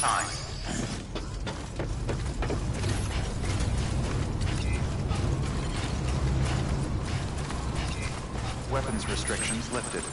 time. Weapons restrictions lifted.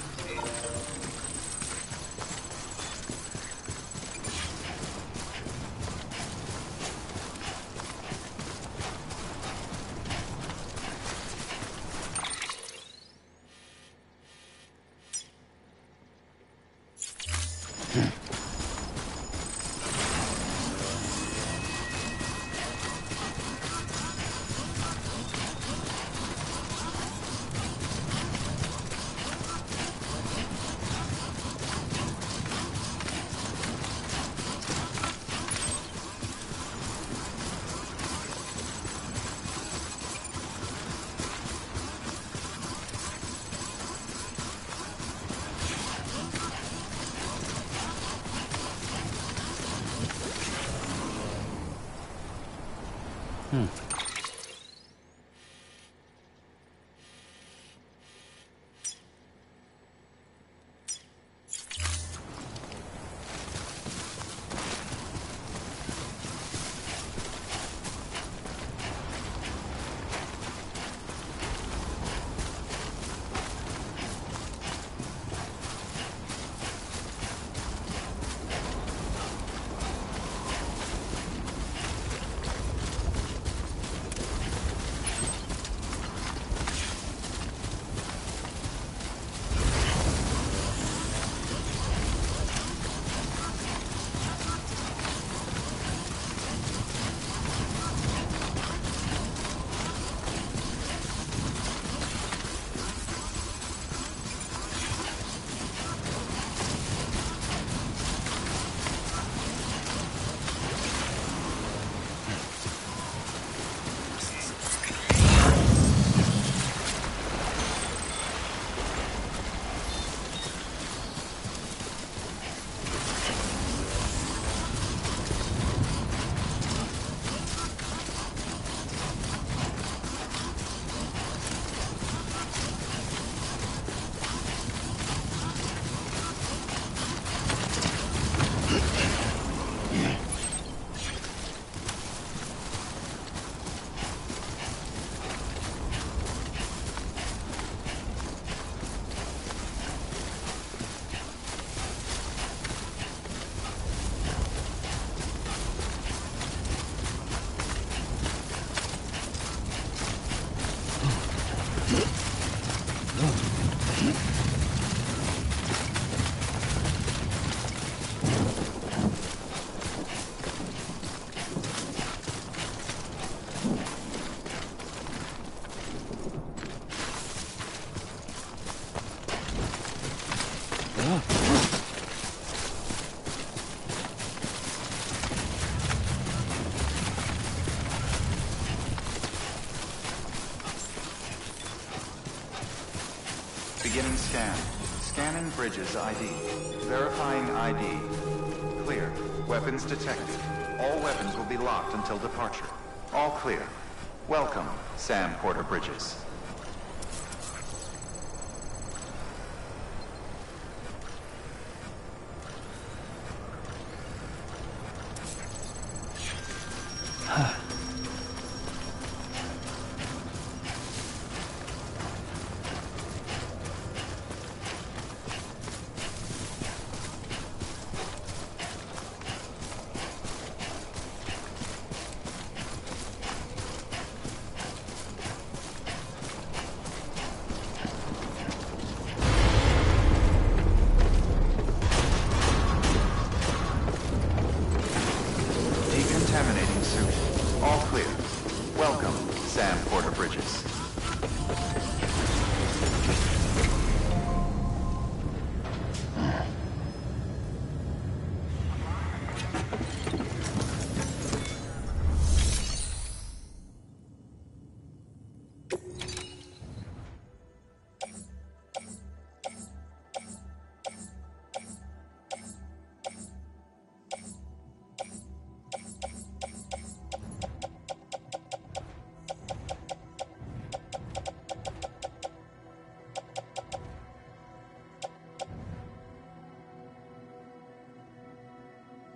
Beginning scan. Scanning bridges ID. Verifying ID. Clear. Weapons detected. All weapons will be locked until departure. All clear. Welcome, Sam Porter Bridges.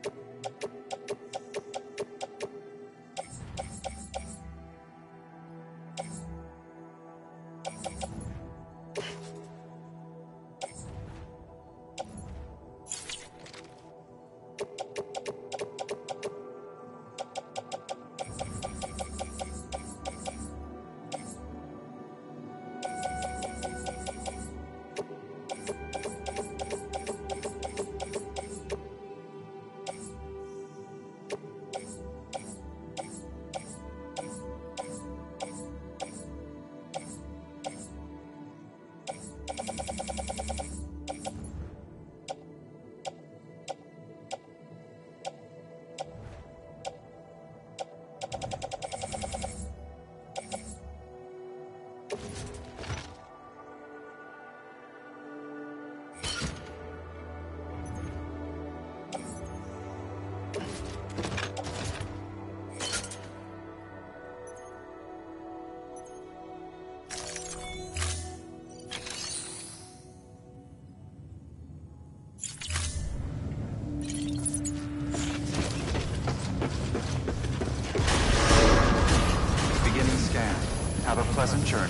Have a pleasant journey.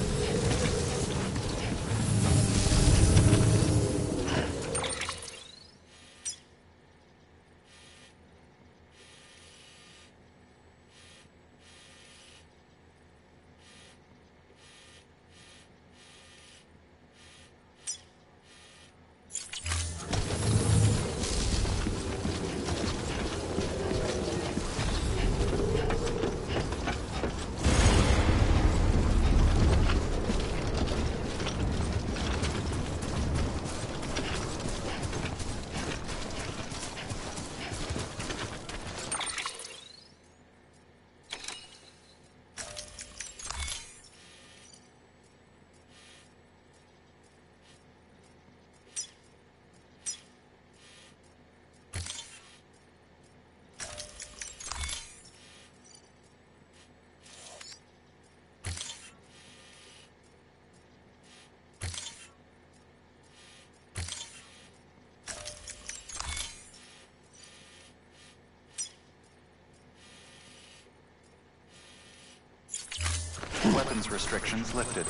Weapons restrictions lifted.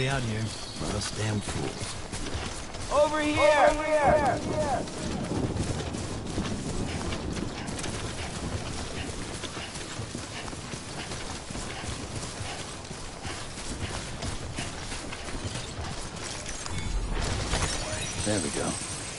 nobody out here. Let us damn fools. Over here! There we go.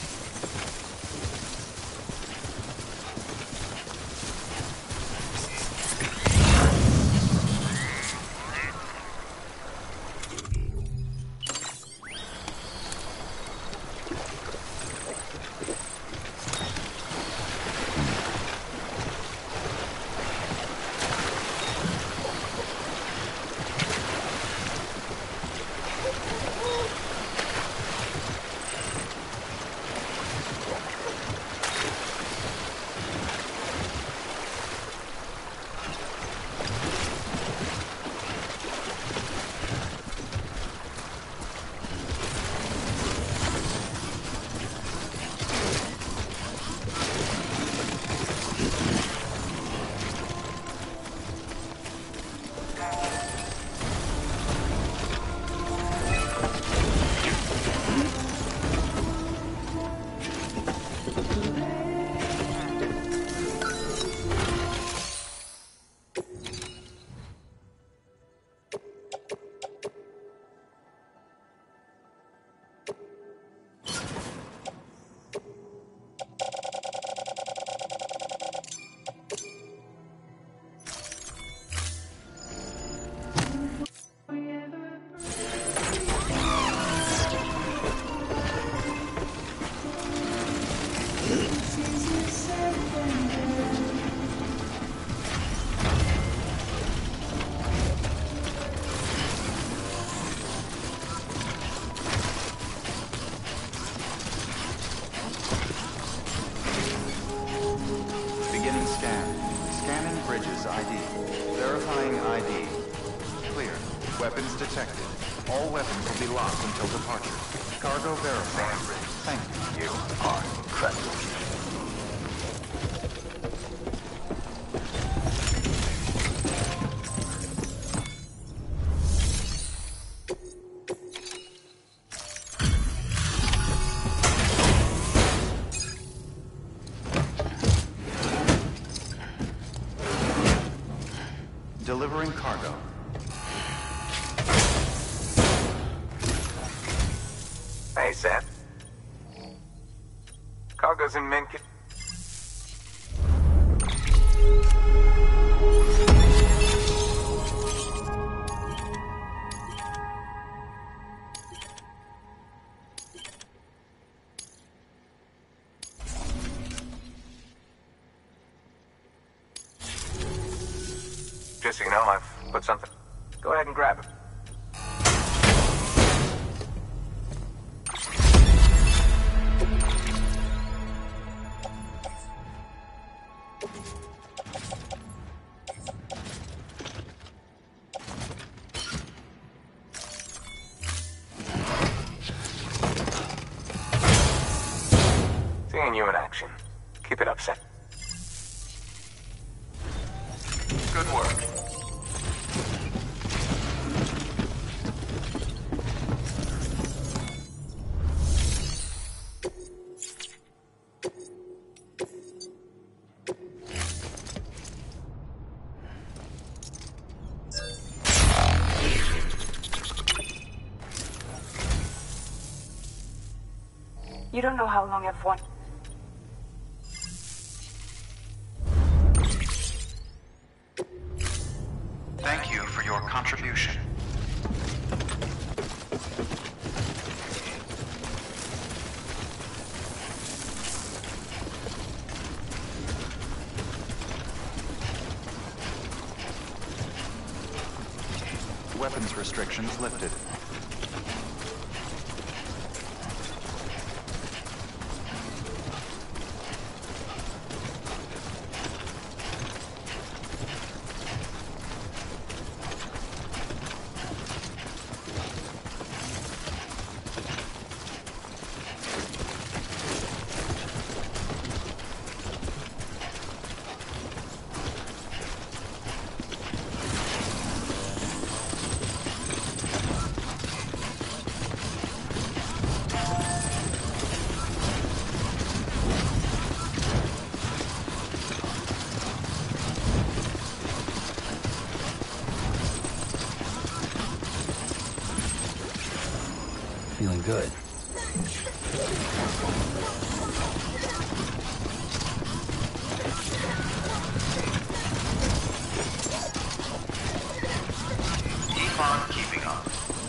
Beginning scan. Scanning bridges ID. Verifying ID. Clear. Weapons detected. All weapons will be locked until departure. Cargo verified. Thank you. You are incredible. Delivering cargo. Hey, Sam. Cargo's in mint. Just so you know, I've put something. Go ahead and grab it. Seeing you in action. Keep it up, Sam. Good work. You don't know how long I've wanted. Thank you for your contribution. Weapons restrictions lifted. Keep on keeping up.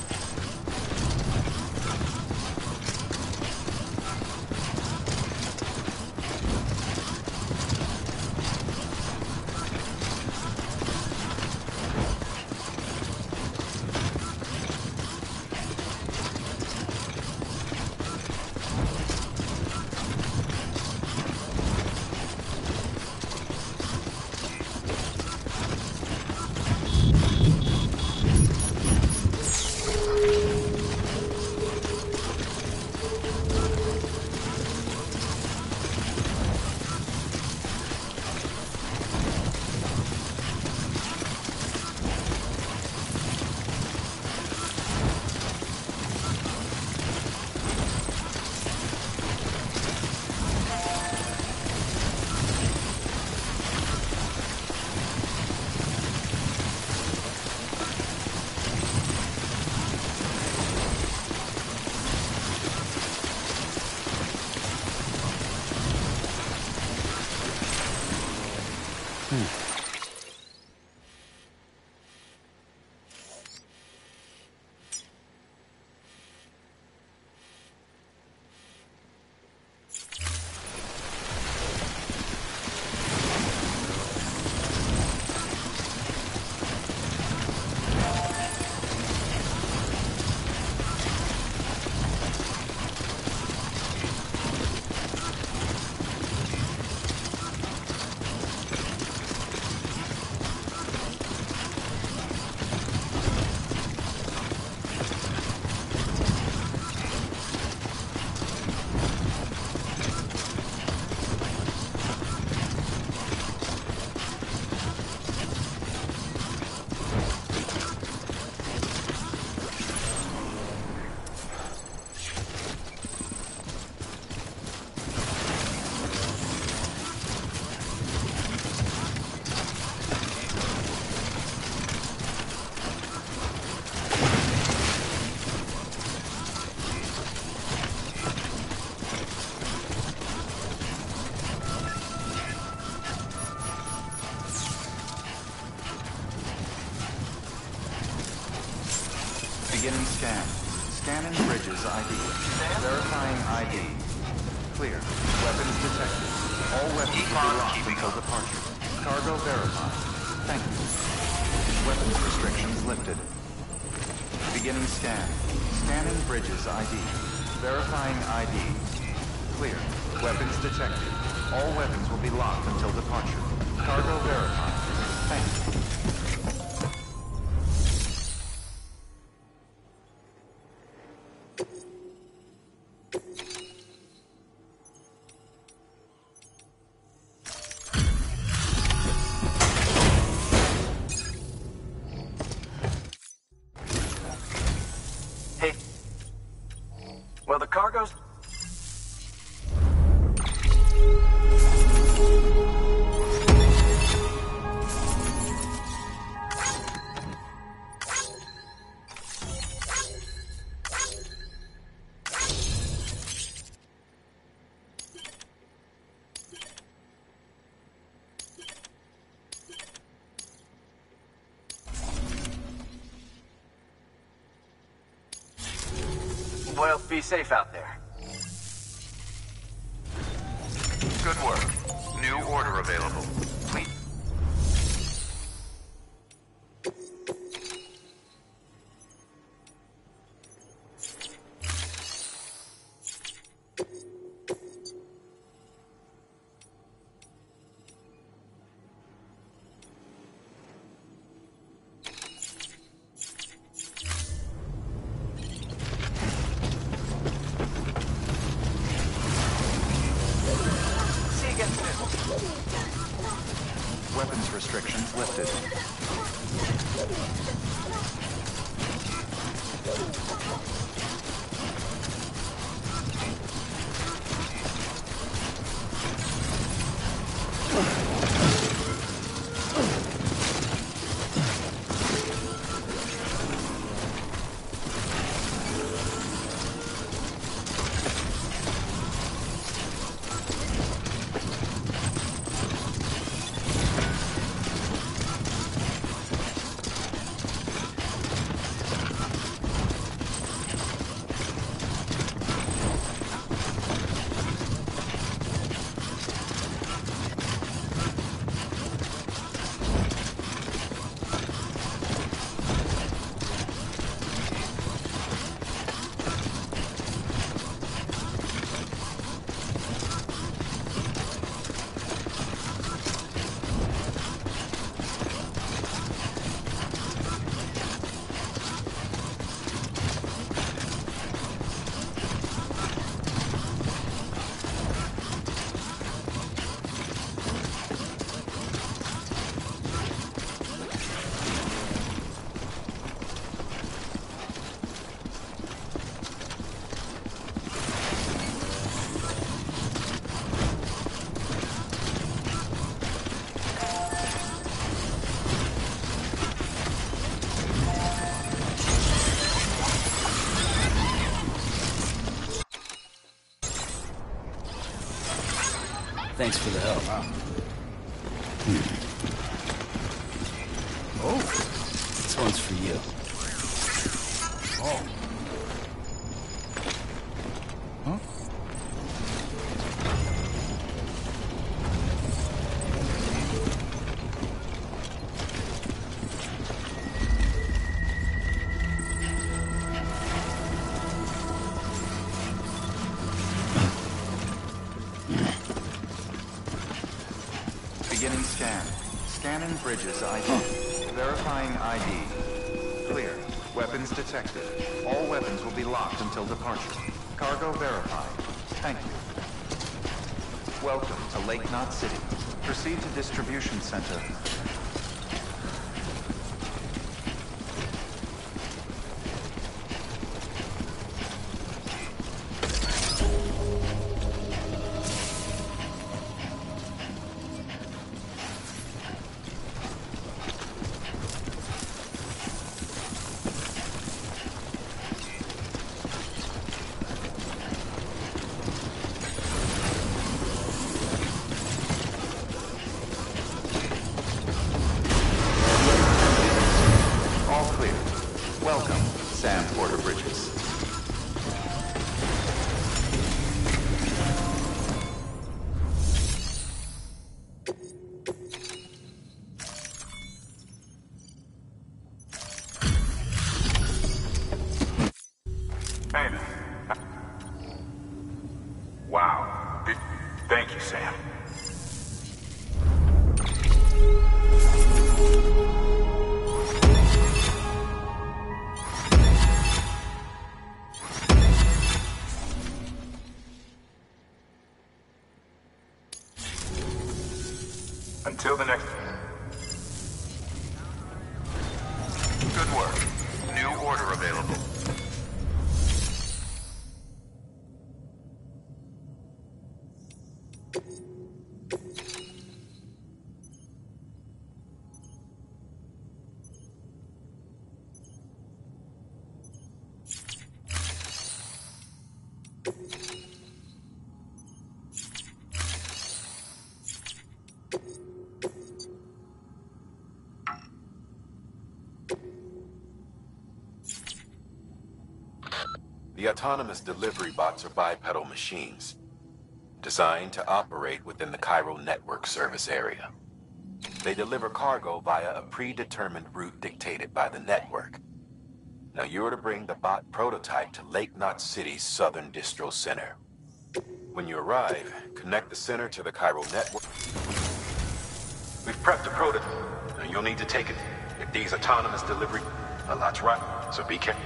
Beginning scan. Scanning bridges ID. Verifying ID. Clear. Weapons detected. All weapons will be locked until departure. Cargo verified. Thank you. Weapons restrictions lifted. Beginning scan. Scanning bridges ID. Verifying ID. Clear. Weapons detected. All weapons will be locked until departure. Cargo verified. Thank you. Hey. Well, the cargo's... Well, be safe out there. Good work. New order available. Please. Weapons restrictions lifted. Thanks for the help. Oh, this one's for you. Oh. Huh? Beginning scan. Scanning bridges ID. Verifying ID. Clear. Weapons detected. All weapons will be locked until departure. Cargo verified. Thank you. Welcome to Lake Knot City. Proceed to distribution center. Welcome, Sam Porter Bridges. Hey. Wow. Thank you, Sam. Until the next... Good work. New order available. The autonomous delivery bots are bipedal machines, designed to operate within the Cairo network service area. They deliver cargo via a predetermined route dictated by the network. Now you're to bring the bot prototype to Lake Knot City's Southern Distro Center. When you arrive, connect the center to the Cairo network. We've prepped a prototype. Now you'll need to take it. If these autonomous delivery... A lot's right, so be careful.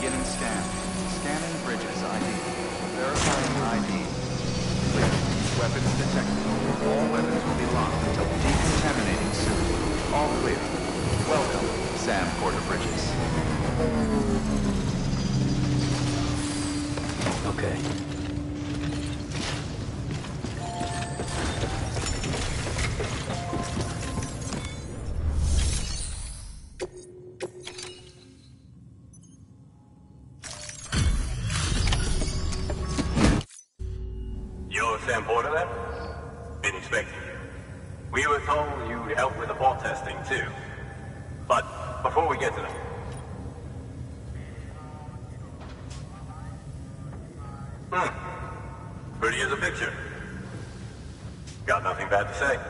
Beginning scan. Scanning bridges ID. Verifying ID. Clear. Weapons detected. All weapons will be locked until decontaminating soon. All clear. Welcome, Sam Porter Bridges. Okay. You're Sam Porter then? Been expecting you. We were told you'd help with the vault testing too. But before we get to that, pretty as a picture. Got nothing bad to say.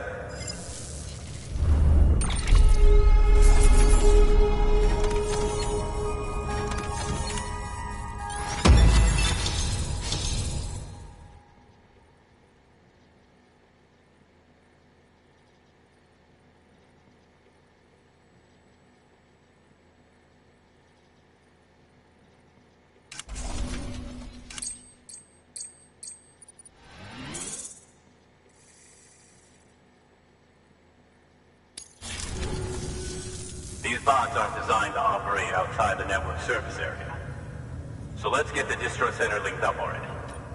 These bots aren't designed to operate outside the network service area. So let's get the distro center linked up already.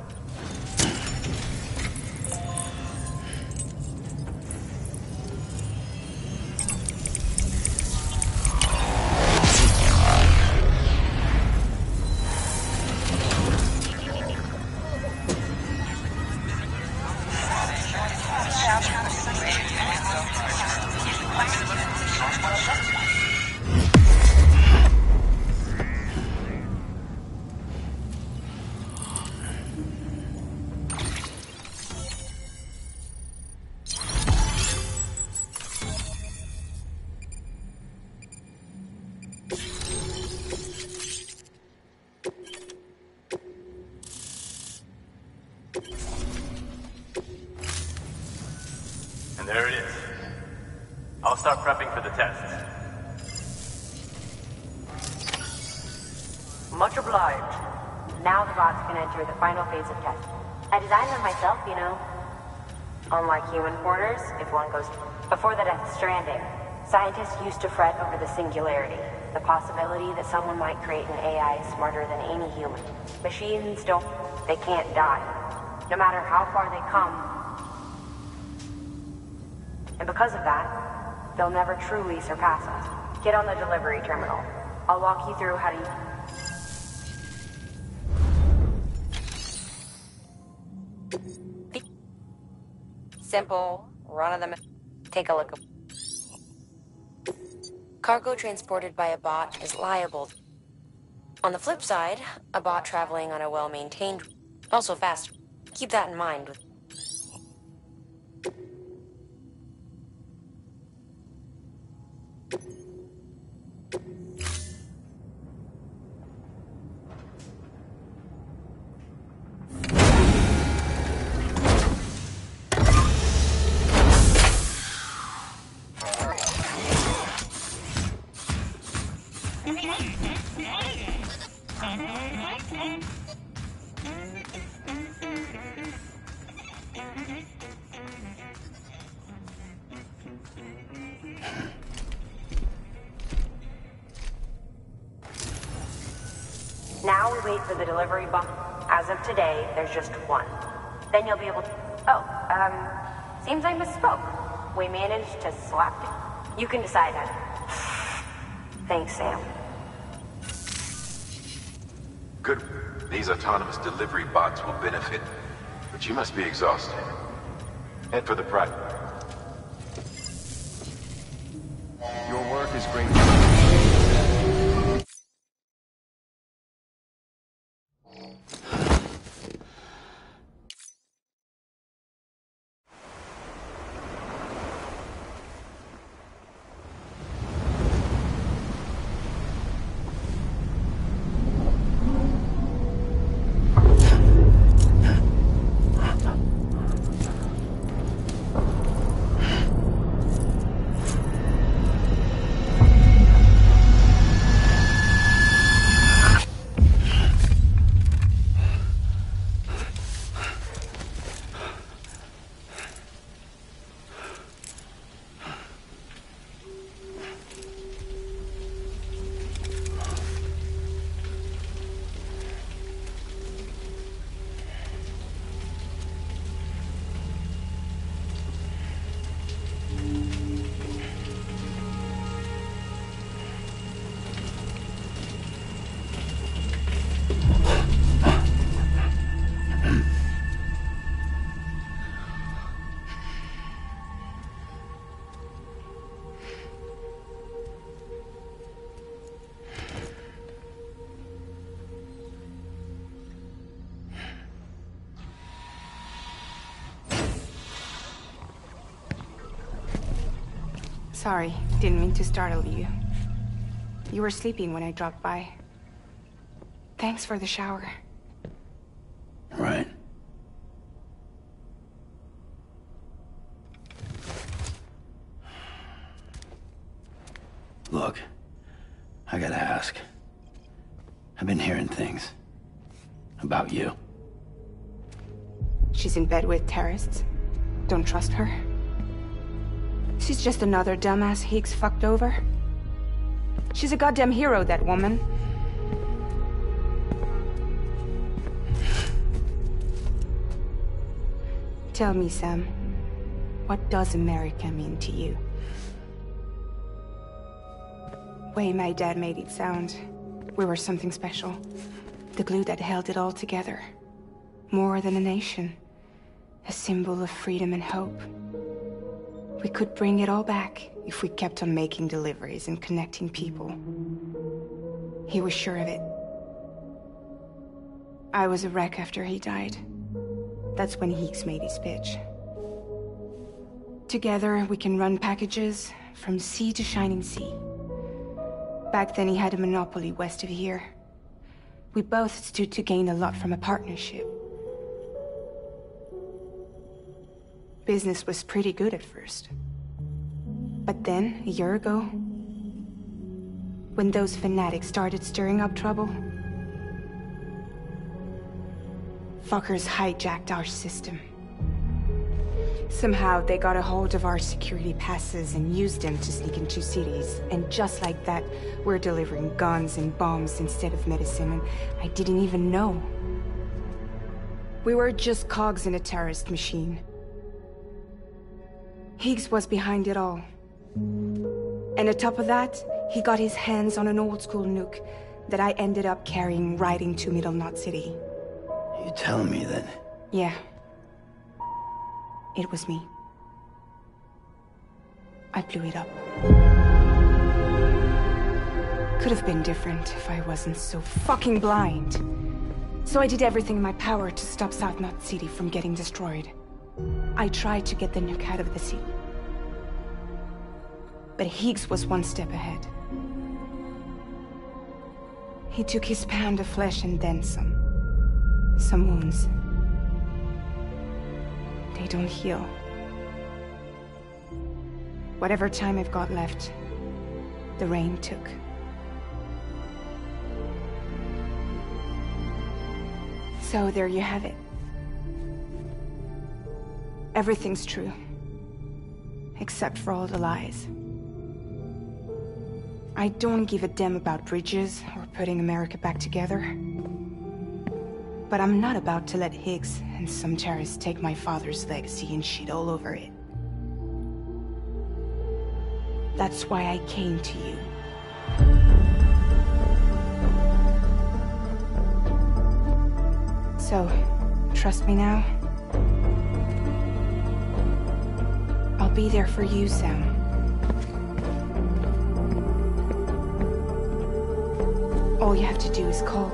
And there it is. I'll start prepping for the tests. Much obliged. Now the bots can enter the final phase of testing. I designed them myself, you know. Unlike human porters, if one goes before the Death Stranding, scientists used to fret over the singularity, the possibility that someone might create an AI smarter than any human. Machines they can't die, no matter how far they come. And because of that, they'll never truly surpass us. Get on the delivery terminal. I'll walk you through how to... Simple, run-of-the-mill. Take a look. Cargo transported by a bot is liable. On the flip side, a bot traveling on a well-maintained, also fast. Keep that in mind. Now we wait for the delivery bot. As of today, there's just one. Then you'll be able to... seems I misspoke. We managed to slap it. You can decide that. Thanks, Sam. Good. These autonomous delivery bots will benefit, but you must be exhausted. Head for the private. Your work is great. Sorry, didn't mean to startle you. You were sleeping when I dropped by. Thanks for the shower. Right. Look, I gotta ask. I've been hearing things about you. She's in bed with terrorists. Don't trust her. She's just another dumbass Higgs fucked over. She's a goddamn hero, that woman. Tell me, Sam, what does America mean to you? Way my dad made it sound, we were something special. The glue that held it all together. More than a nation. A symbol of freedom and hope. We could bring it all back if we kept on making deliveries and connecting people. He was sure of it. I was a wreck after he died. That's when Higgs made his pitch. Together, we can run packages from sea to shining sea. Back then, he had a monopoly west of here. We both stood to gain a lot from a partnership. Business was pretty good at first. But then, a year ago, when those fanatics started stirring up trouble, fuckers hijacked our system. Somehow, they got a hold of our security passes and used them to sneak into cities. And just like that, we're delivering guns and bombs instead of medicine, and I didn't even know. We were just cogs in a terrorist machine. Higgs was behind it all. And on top of that, he got his hands on an old-school nuke that I ended up carrying right into Middle Knot City. You telling me that? Yeah. It was me. I blew it up. Could have been different if I wasn't so fucking blind. So I did everything in my power to stop South Knot City from getting destroyed. I tried to get the nuke out of the city. But Higgs was one step ahead. He took his pound of flesh and then some. Some wounds. They don't heal. Whatever time I've got left, the rain took. So there you have it. Everything's true. Except for all the lies. I don't give a damn about bridges or putting America back together. But I'm not about to let Higgs and some terrorists take my father's legacy and shit all over it. That's why I came to you. So, trust me now? I'll be there for you, Sam. All you have to do is call.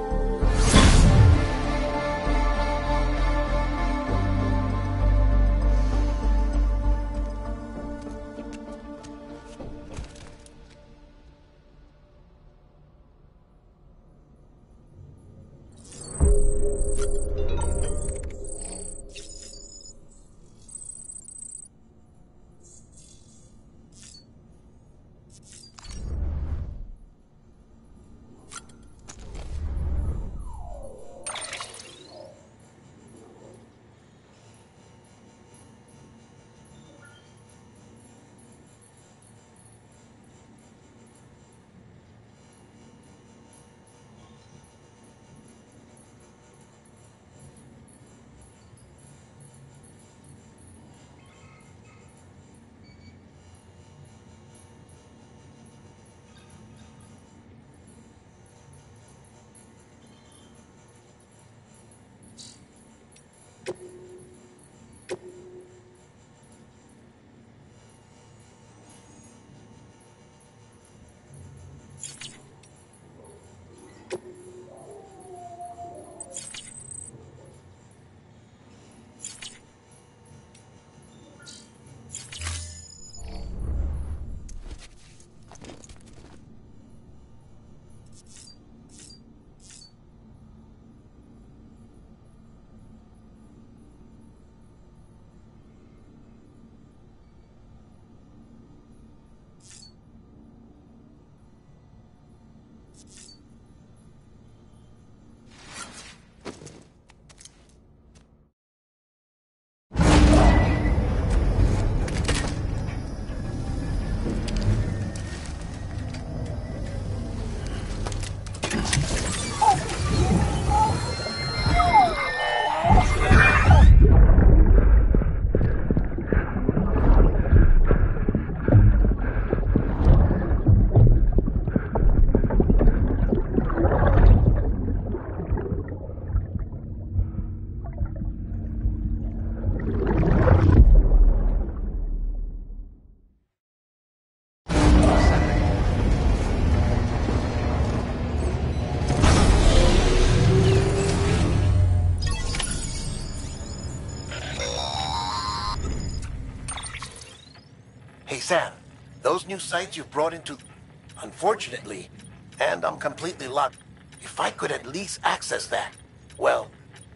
Sam, those new sites you've brought into... Unfortunately, and I'm completely locked. If I could at least access that, well...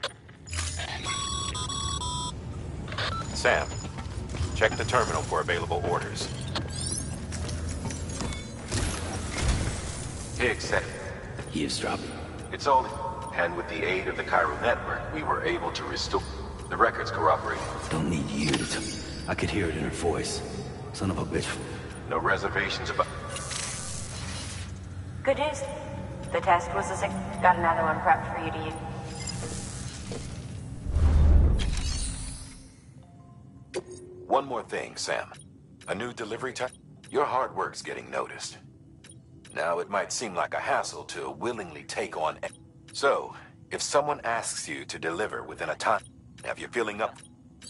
Sam, check the terminal for available orders. Higgs said Eavesdropping. It's only... And with the aid of the Cairo network, we were able to restore... The records corroborate. Don't need you to I could hear it in her voice. Son of a bitch. No reservations about... Good news. The test was a six. Got another one prepped for you to use. One more thing, Sam. A new delivery time? Your hard work's getting noticed. Now, it might seem like a hassle to willingly take on... So, if someone asks you to deliver within a time, have you feeling up?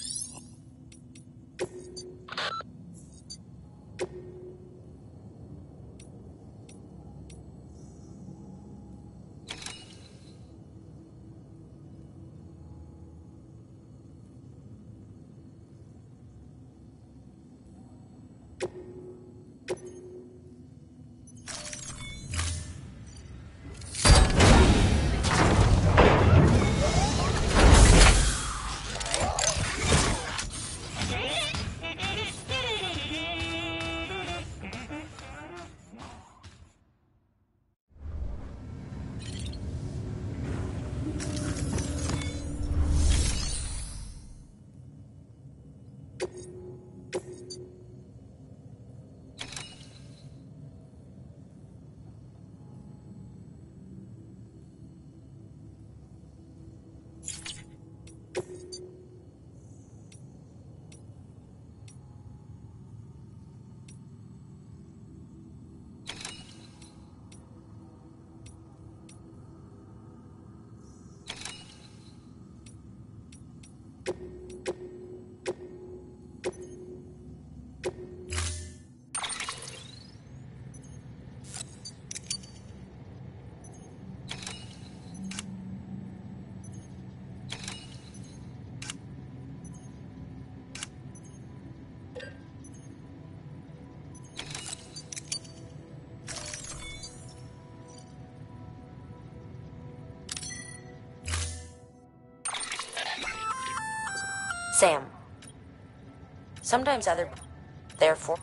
Sam. Sometimes other... Therefore...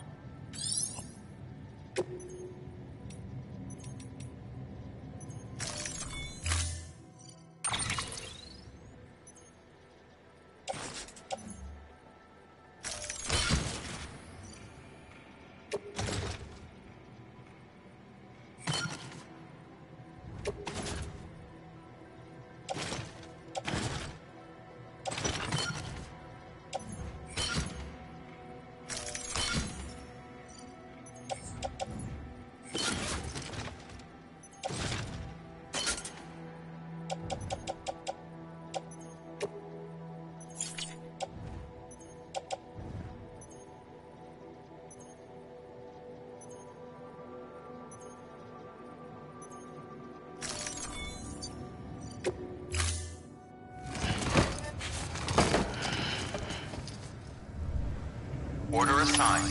Order assigned.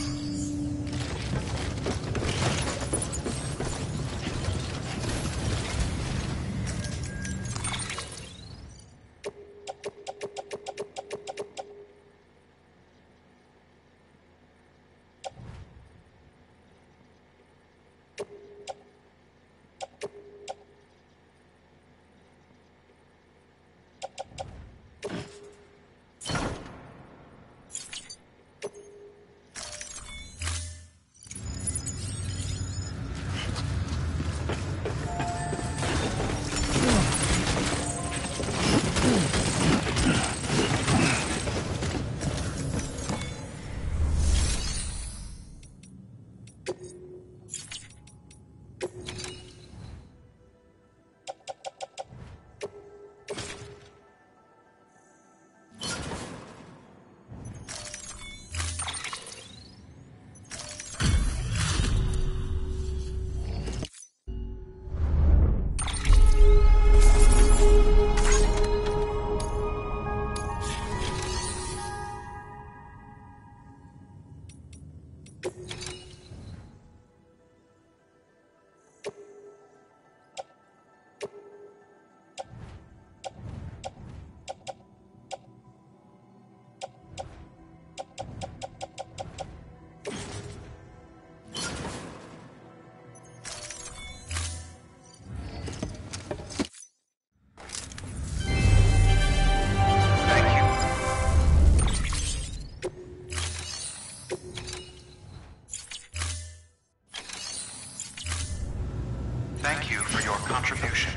for your contribution.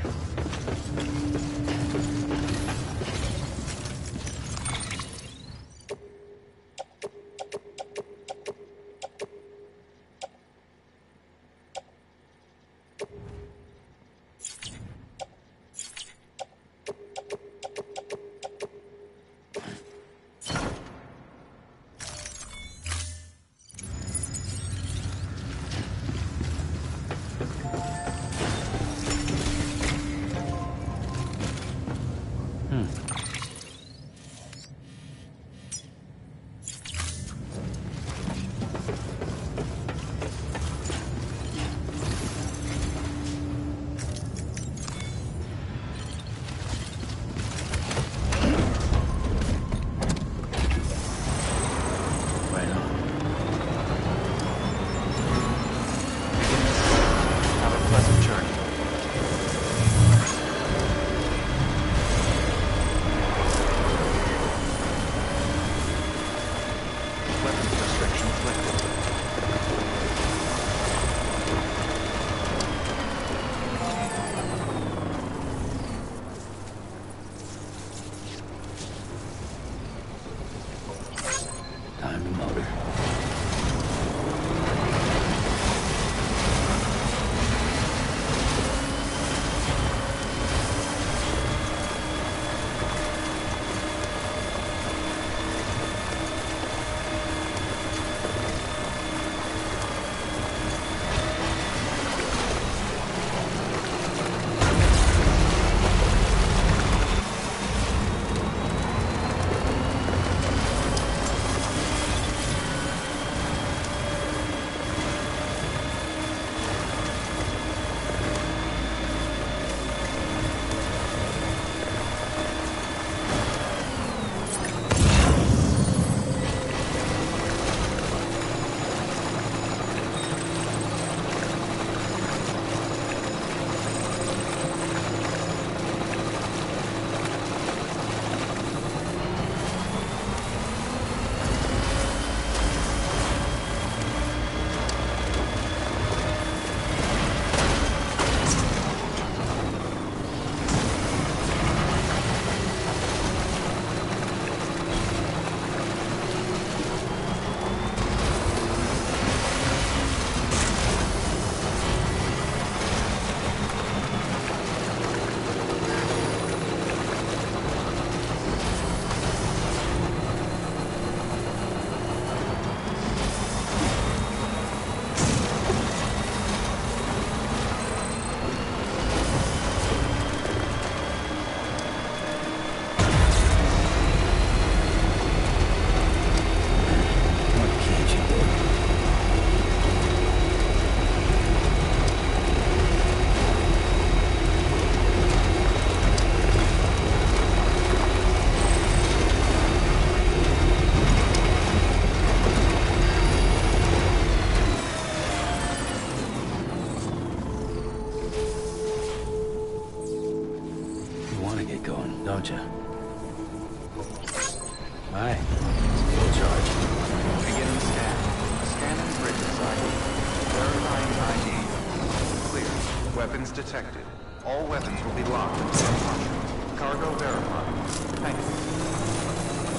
don't you? Aye. Full charge. Beginning scan. Scanning bridges ID. Verifying ID. Clear. Weapons detected. All weapons will be locked until departure. Cargo verified. Thank you.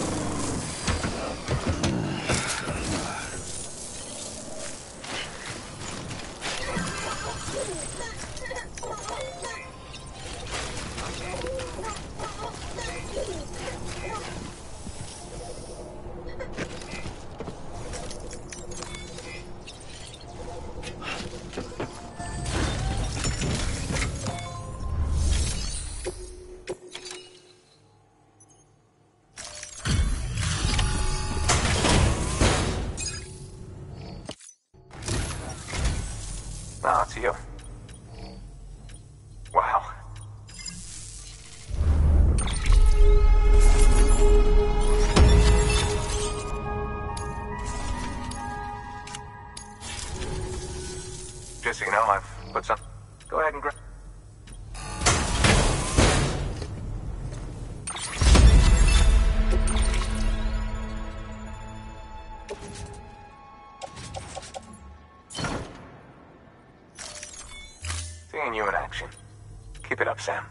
Keep it up, Sam.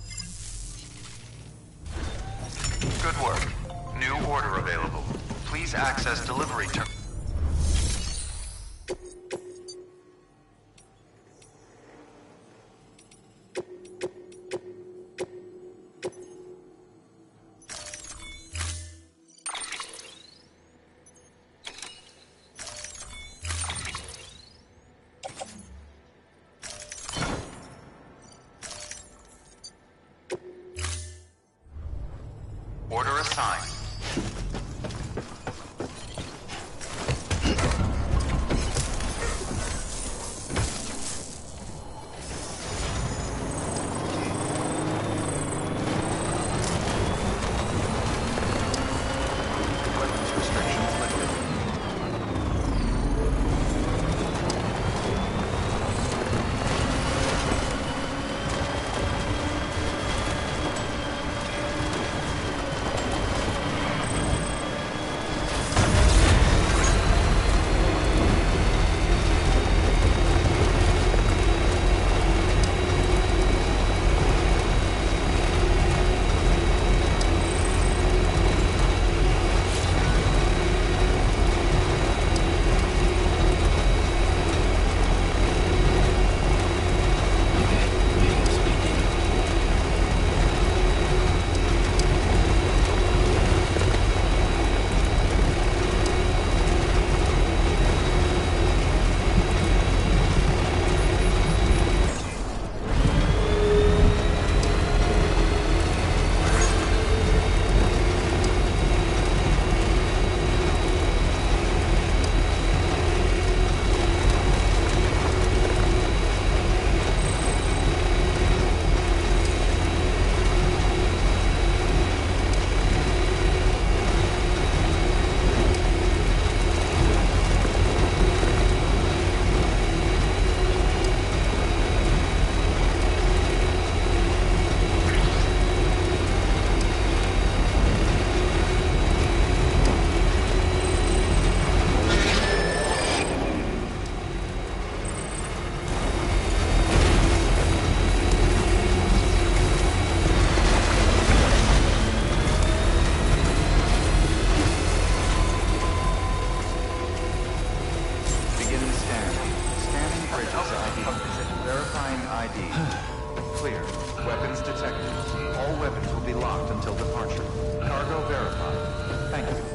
Good work. New order available. Please access delivery terminal. Order assigned. Weapons restrictions lifted. Beginning scan. Scanning bridges ID. Verifying ID. Clear. Weapons detected. All weapons will be locked until departure. Cargo verified. Thank you.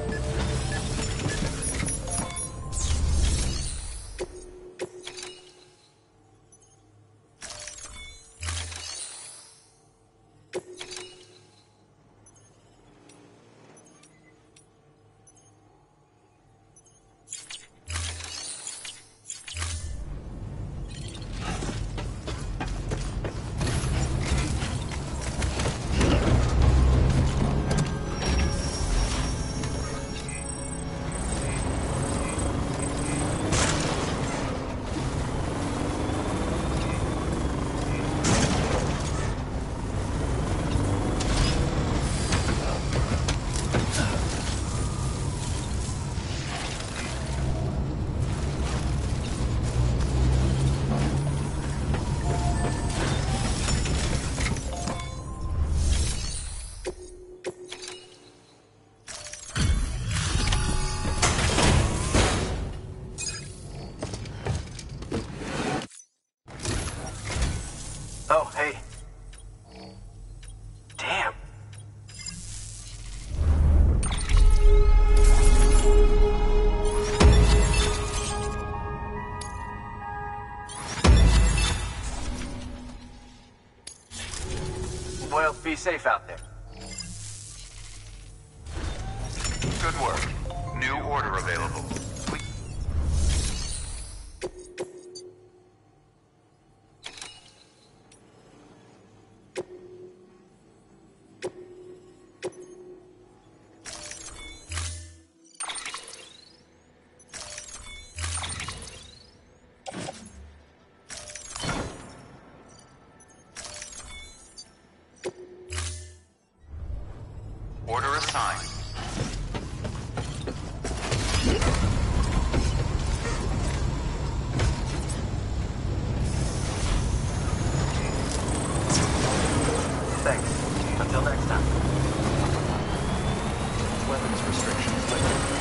Oh, hey. Damn. Well, be safe out there. Good work. New order available. Order assigned. restrictions lifted.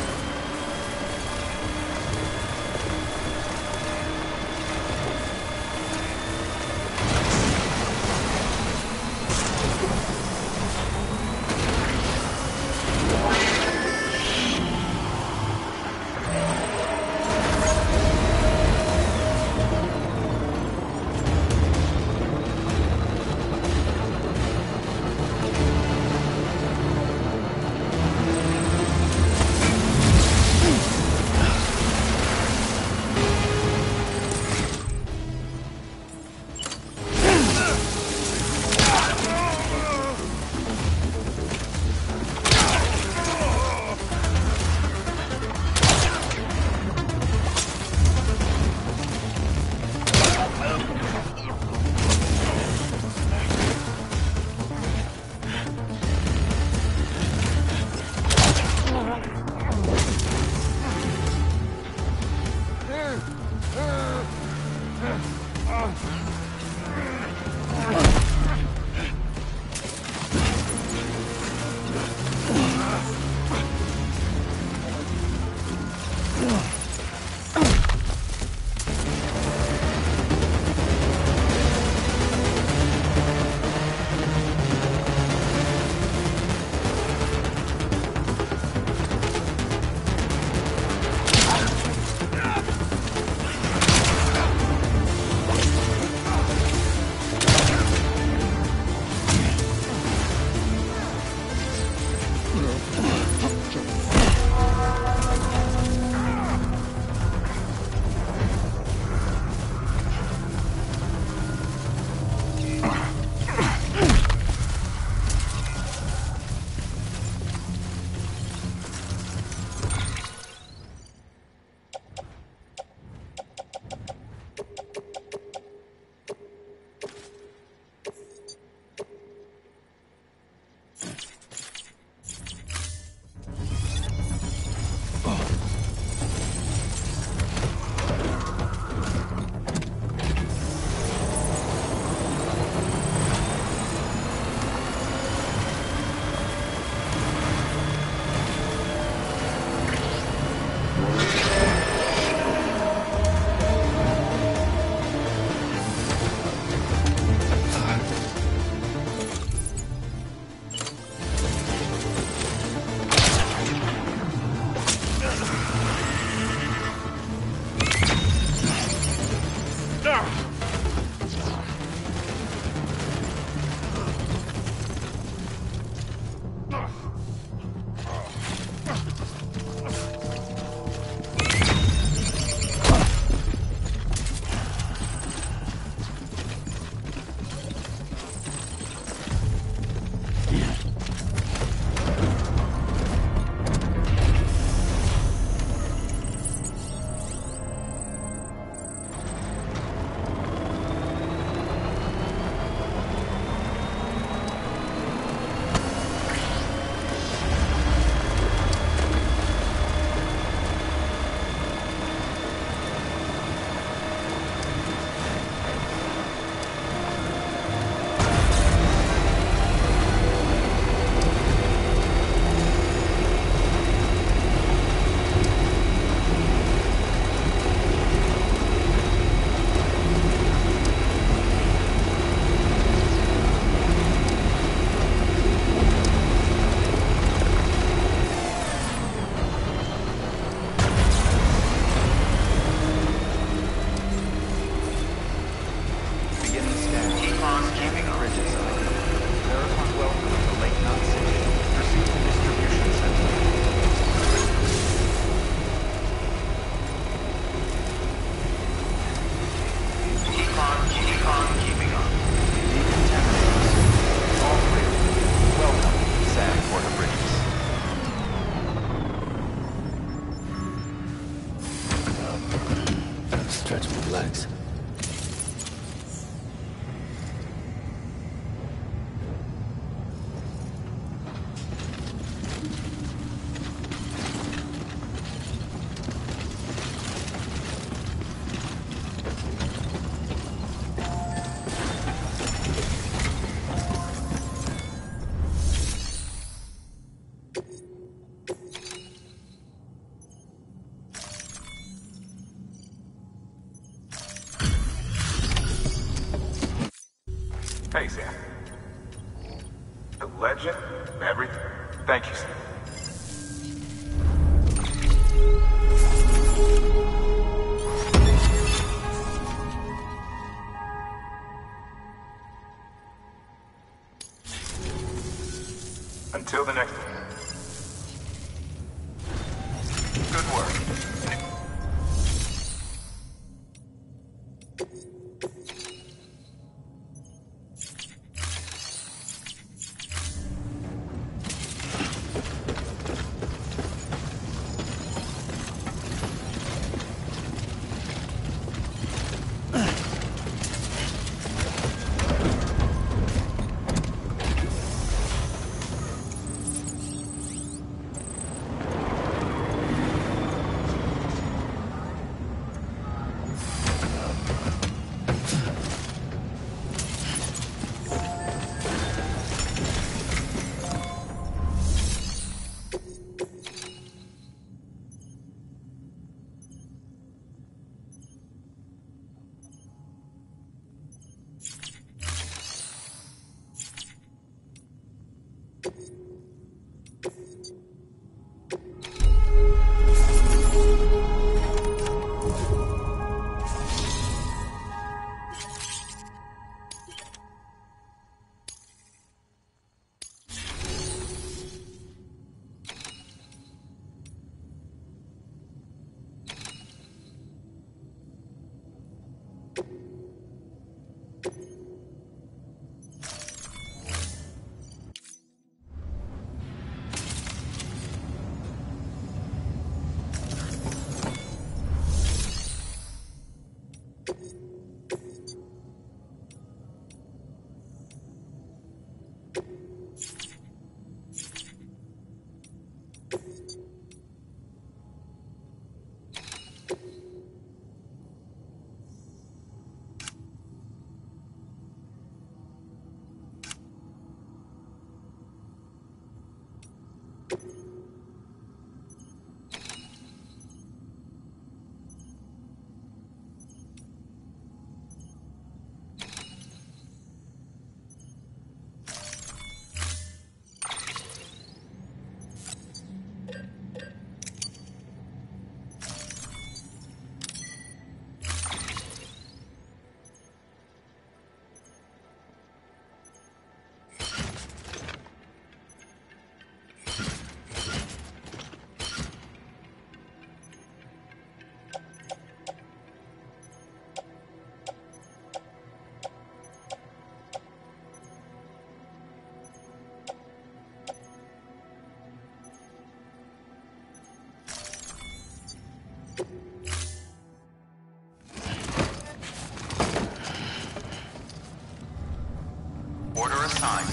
scan. The legend, everything. Thank you, sir. Until the next one. Good work. Order assigned.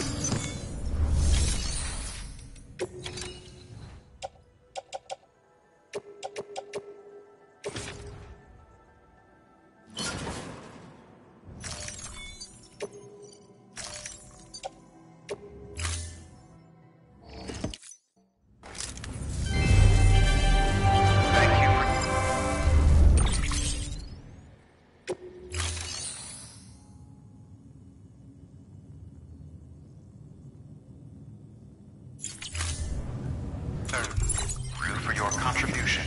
For your contribution.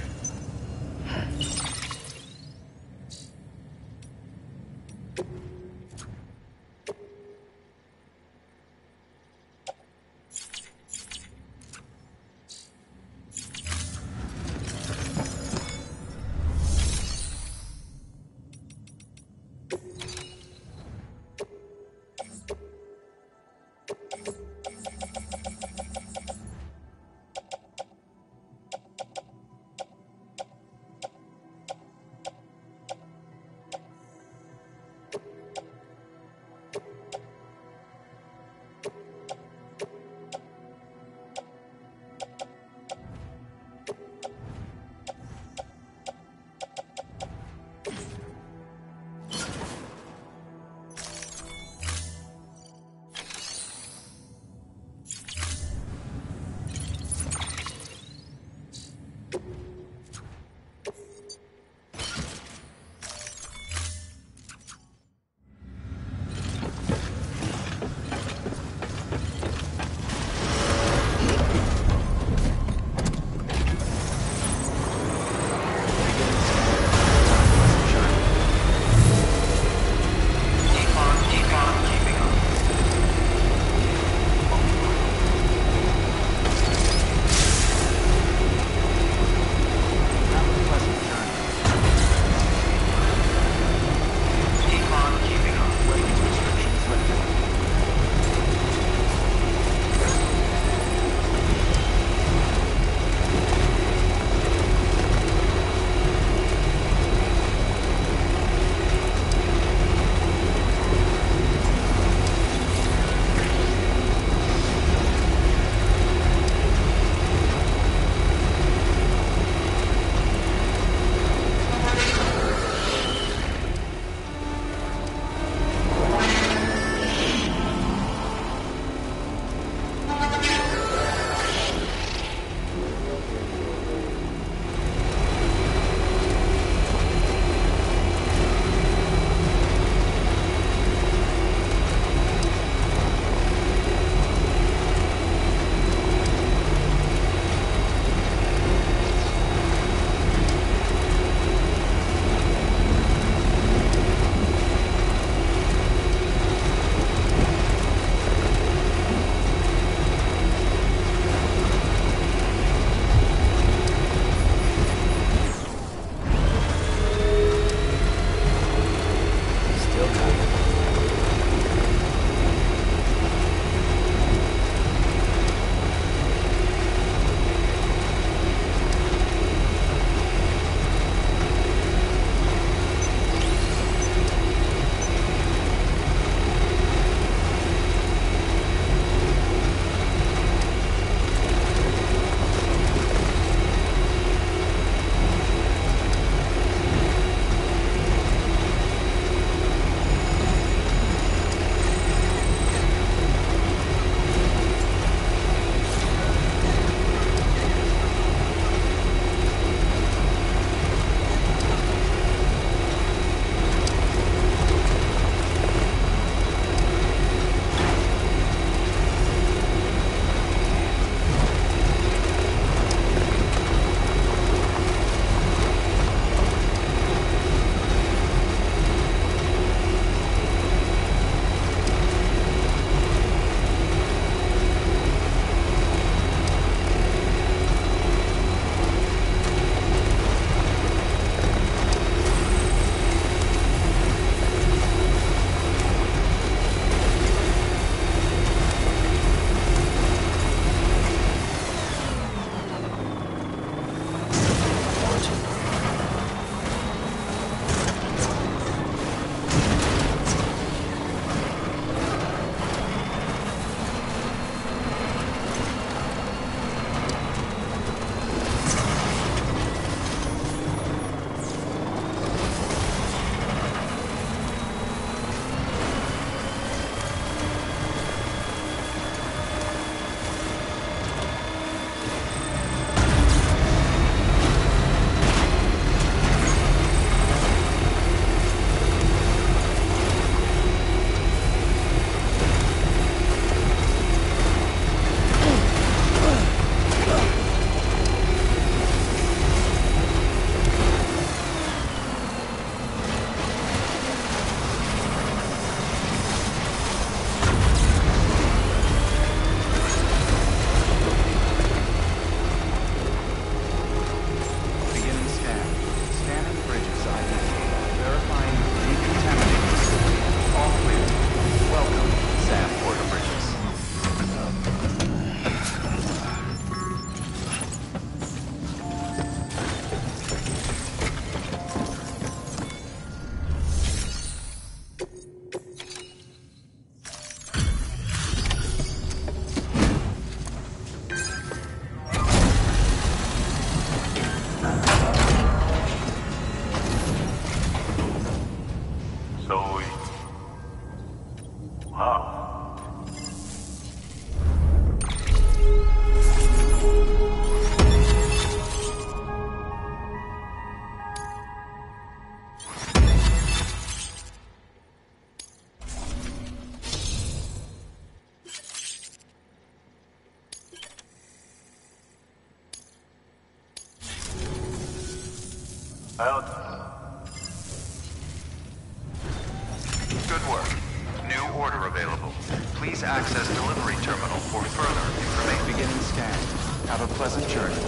Good work. New order available. Please access delivery terminal for further information. Beginning scan. Have a pleasant journey.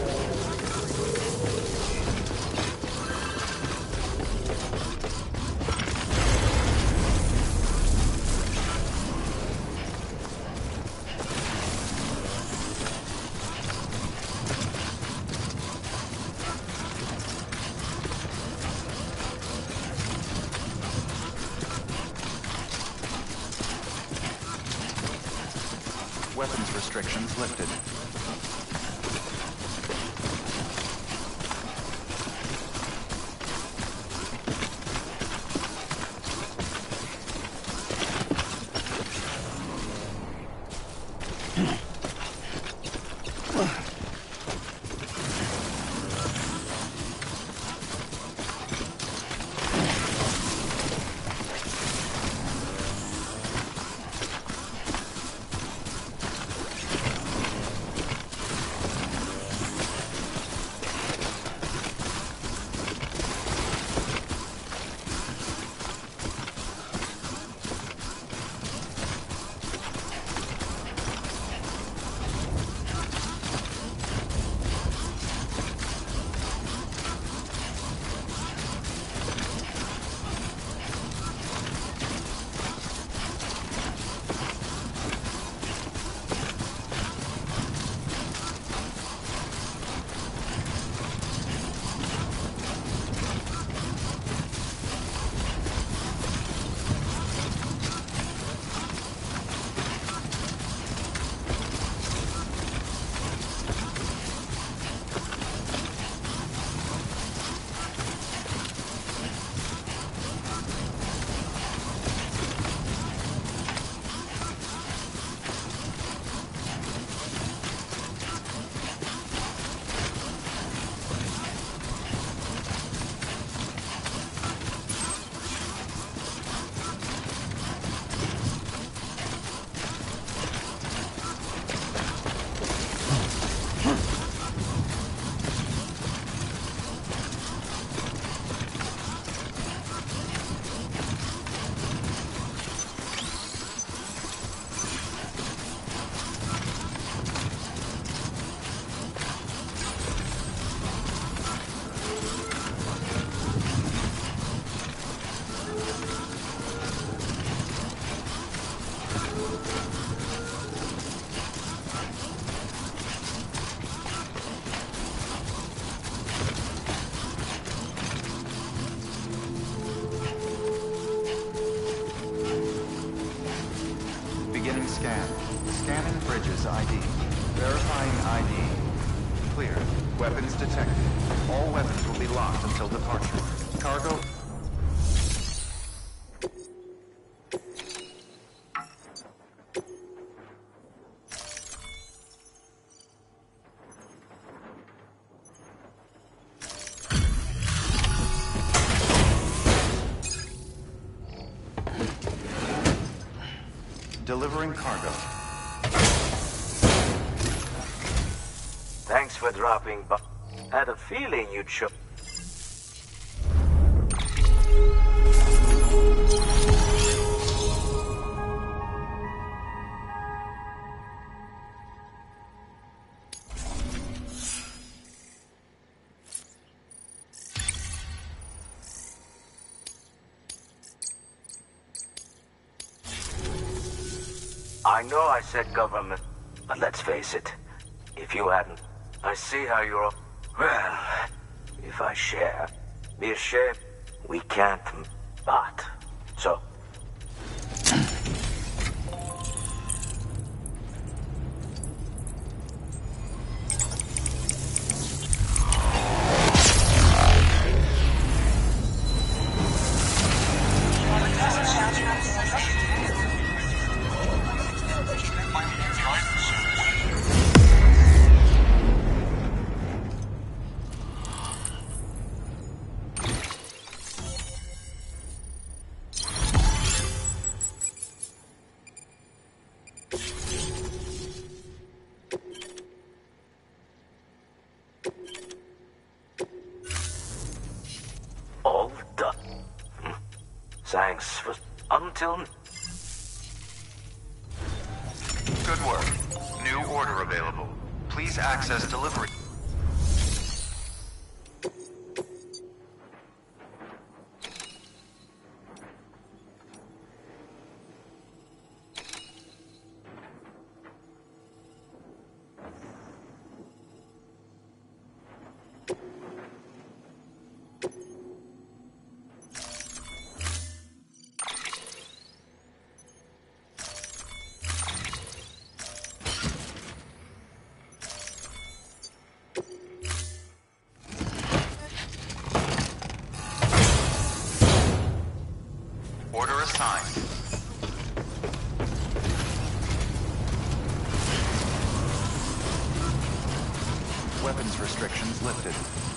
Weapons restrictions lifted. Beginning scan. Scanning bridges ID. Verifying ID. Clear. Weapons detected. All weapons will be locked until departure. Cargo... Delivering cargo. Thanks for dropping by. Had a feeling you'd show. I know I said government, but let's face it, if you hadn't, I see how you're... Well, if I share, be a share, we can't, but... So... Thanks for... Until... Good work. New order available. Please access delivery. Order assigned. Weapons restrictions lifted.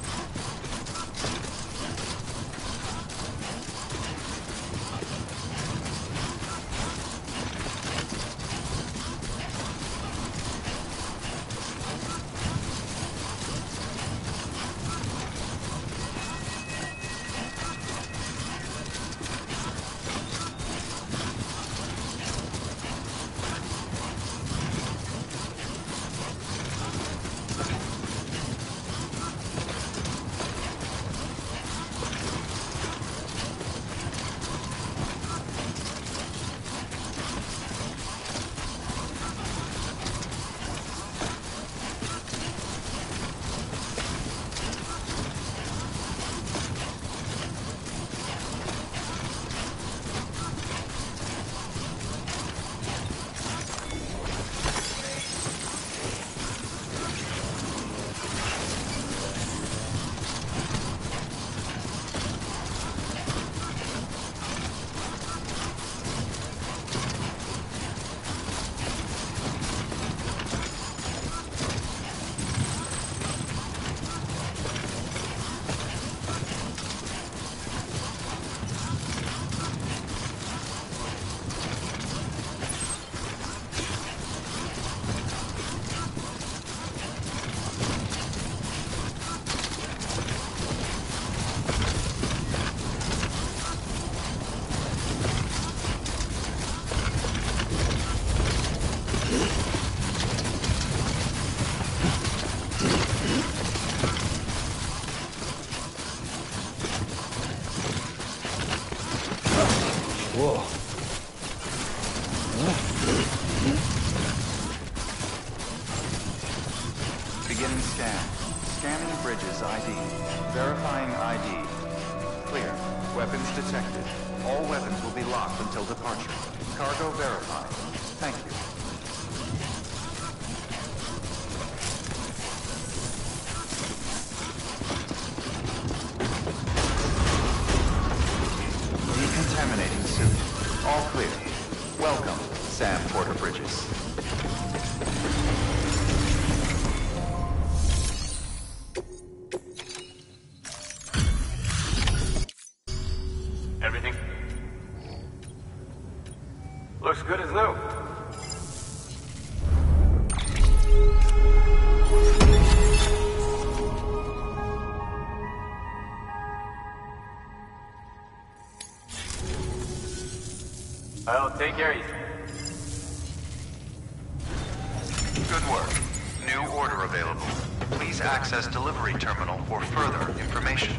Whoa. Beginning scan. Scanning bridges ID. Verifying ID. Clear. Weapons detected. All weapons will be locked until departure. Cargo verified. Thank you. Decontaminating suit. All clear. Welcome, Sam Porter Bridges. Everything looks good as new. I'll take care of you. Good work. New order available. Please access delivery terminal for further information.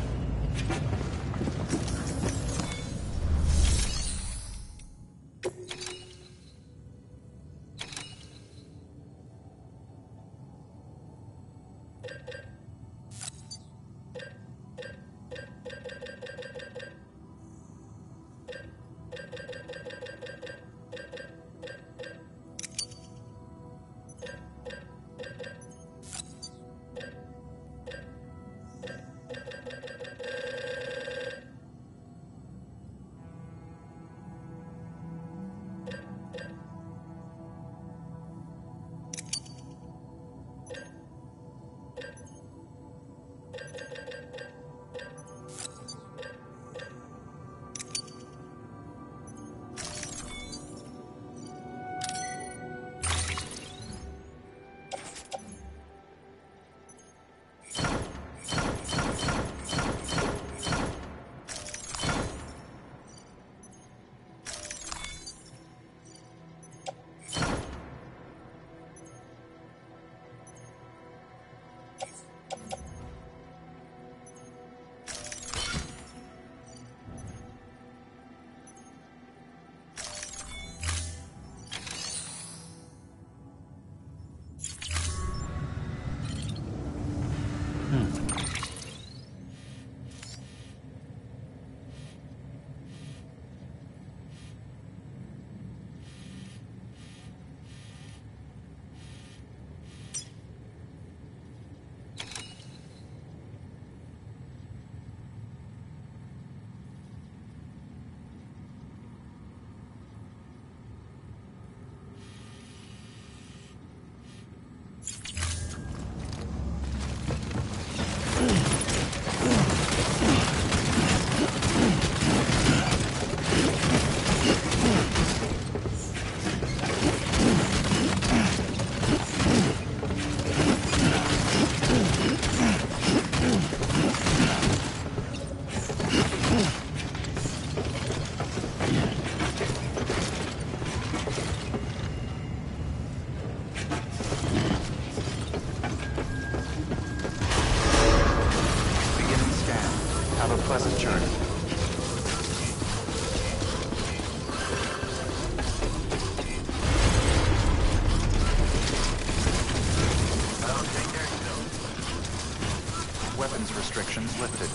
restrictions lifted.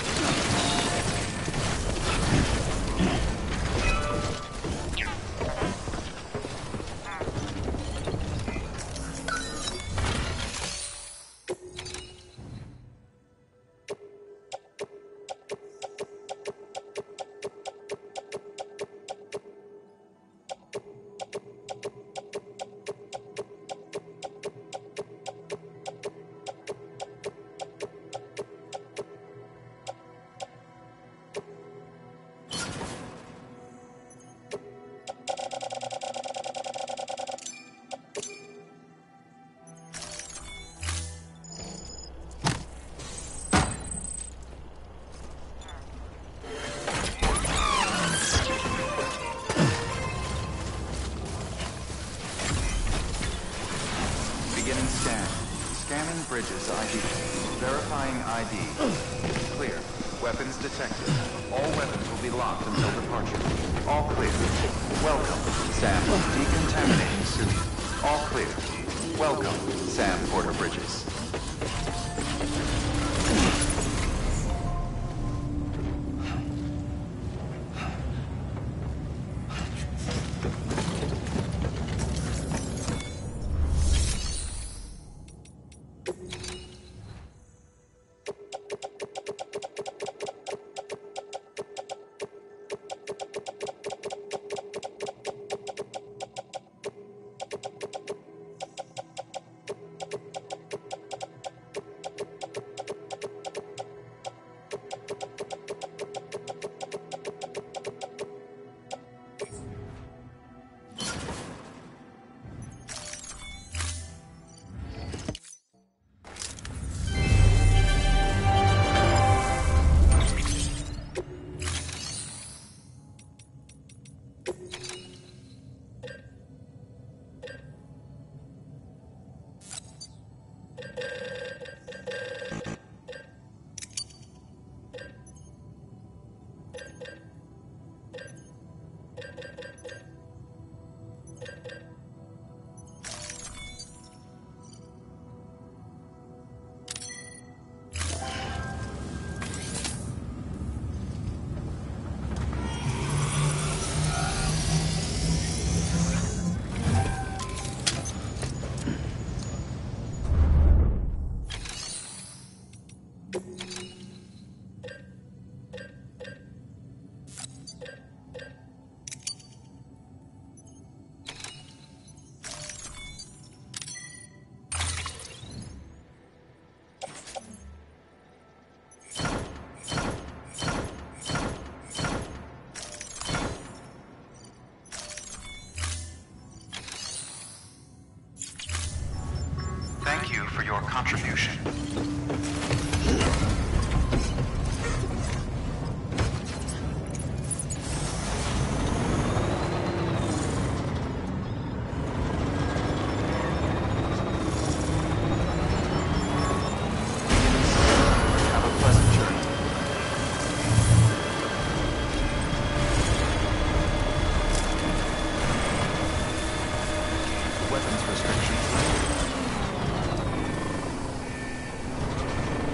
Beginning scan. Scanning bridges ID. Verifying ID. Clear. Weapons detected. All weapons will be locked until departure. All clear. Welcome, Sam. Decontaminating suit. All clear. Welcome, Sam Porter Bridges. Thank you for your contribution. Have a pleasant journey. Weapons restrictions lifted.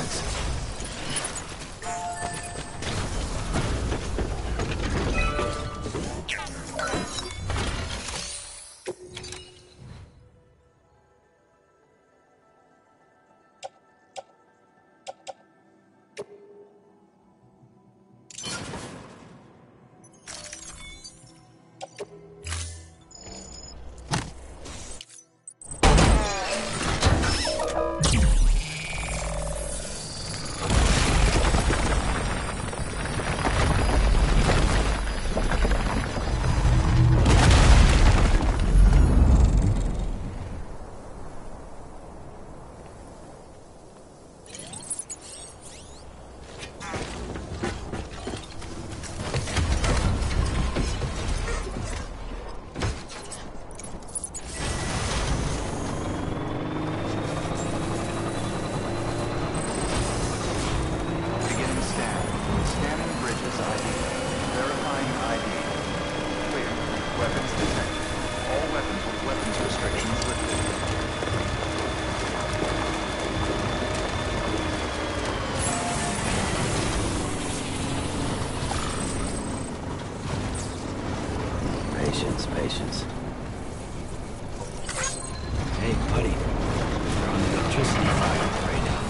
sense. Patience. Hey, buddy. You're on the electricity fire right now.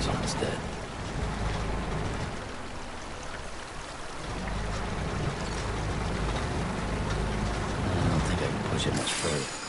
was almost dead. I don't think I can push it much further.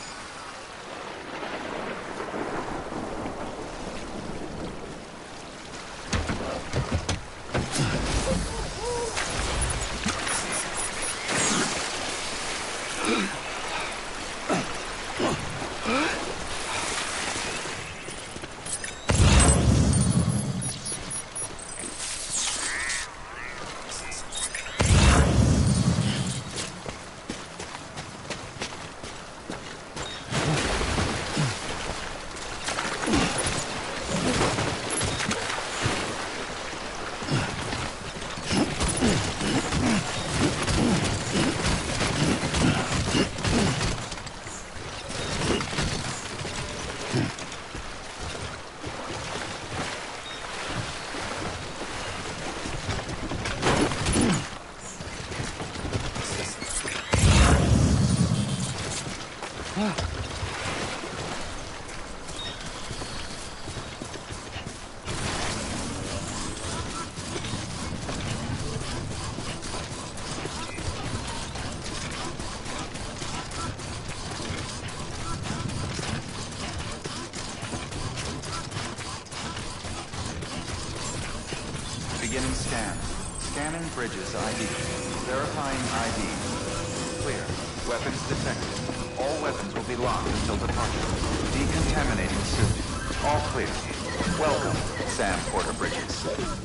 Beginning scan. Scanning bridges ID. Verifying ID. Clear. Weapons detected. All weapons will be locked until departure. Decontaminating suit. All clear. Welcome, Sam Porter Bridges.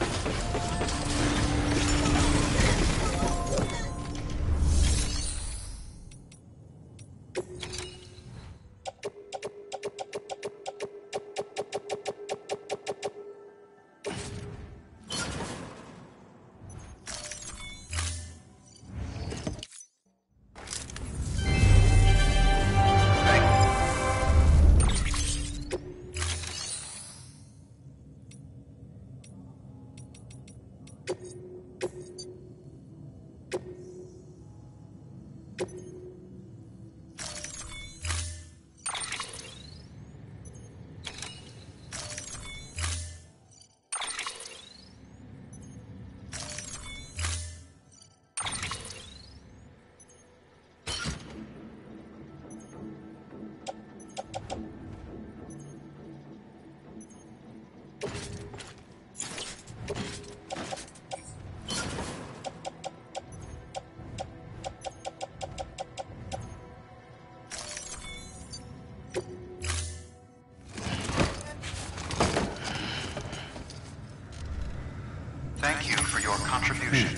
Thank you for your contribution.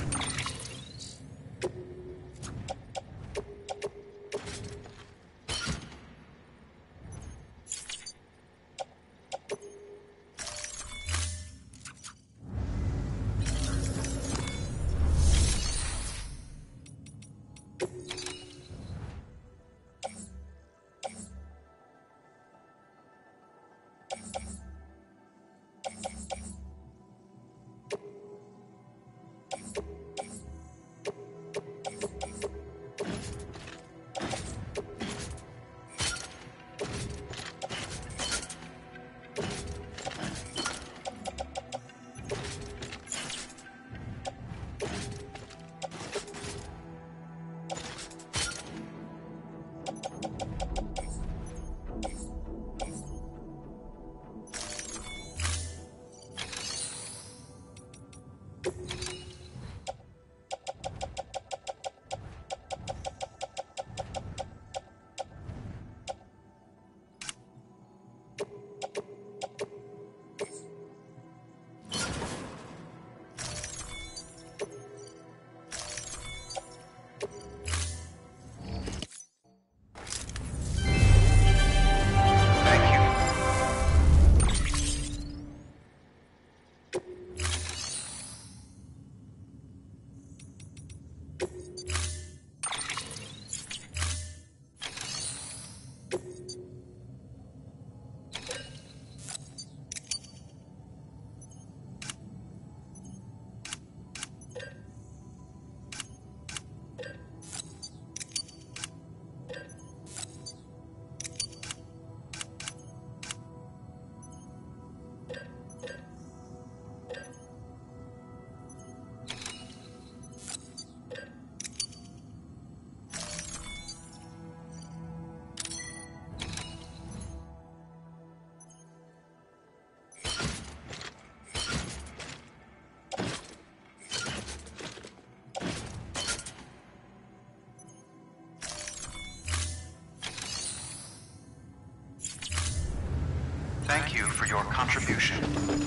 Thank you for your contribution.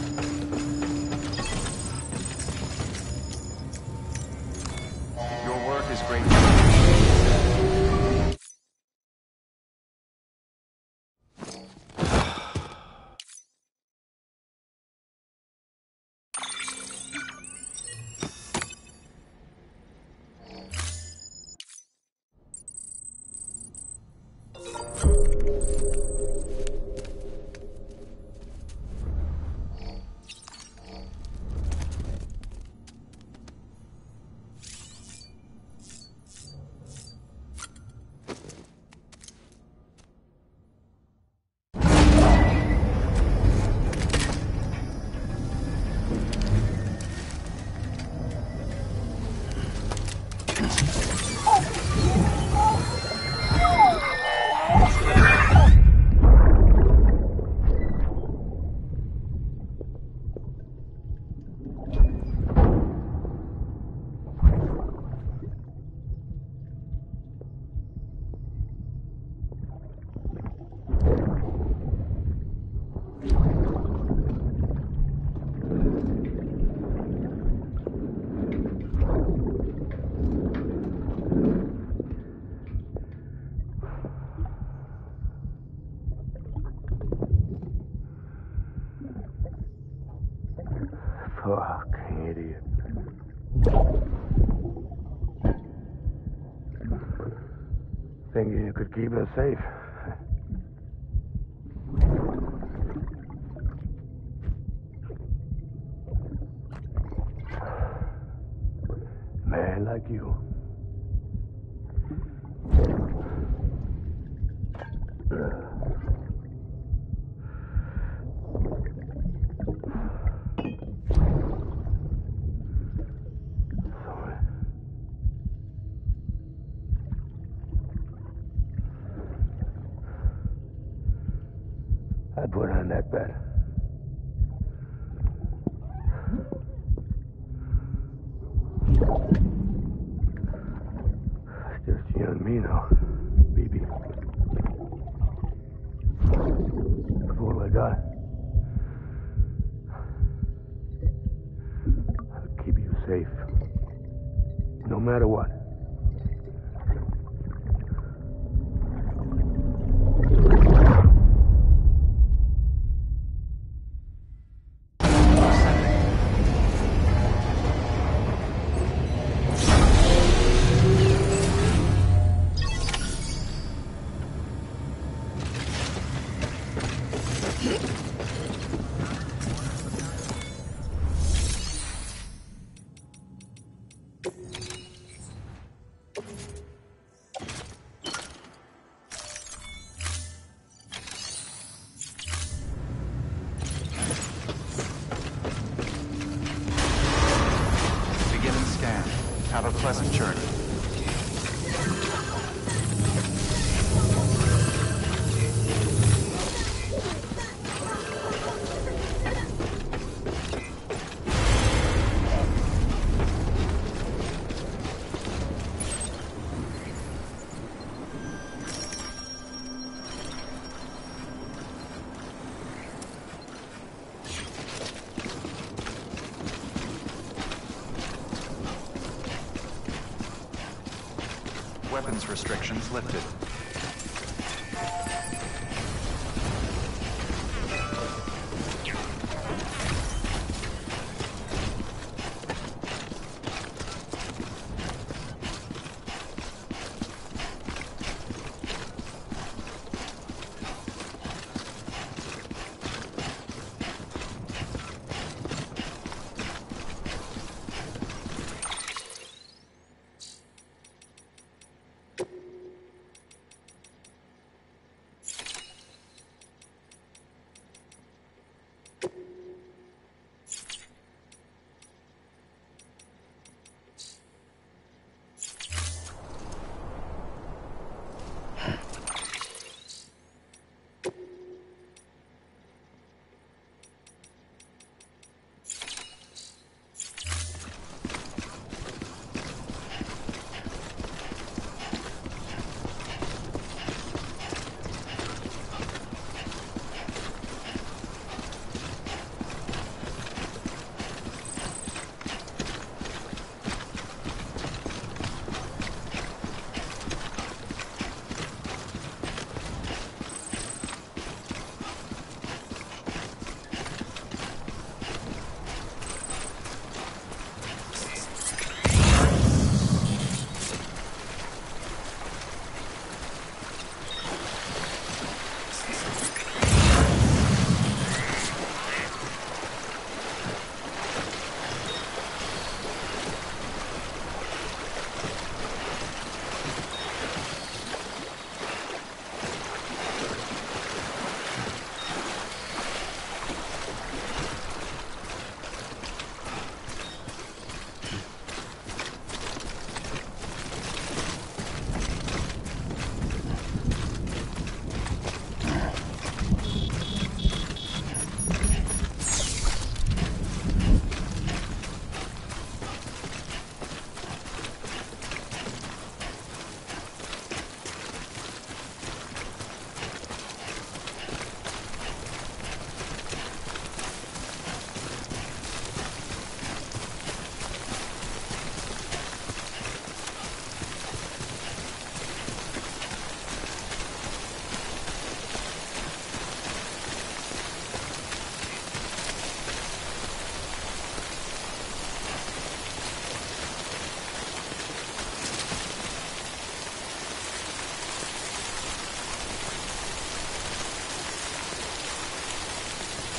Your work is greatly appreciated. Fuck, idiot. Think you could keep us safe? Man like you. I'd put on that bet. It's just you and me now, baby. That's all I got. I'll keep you safe. No matter what. Have a pleasant journey. Weapons restrictions lifted.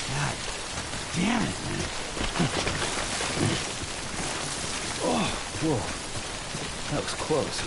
God damn it, man. Oh, whoa. That was close.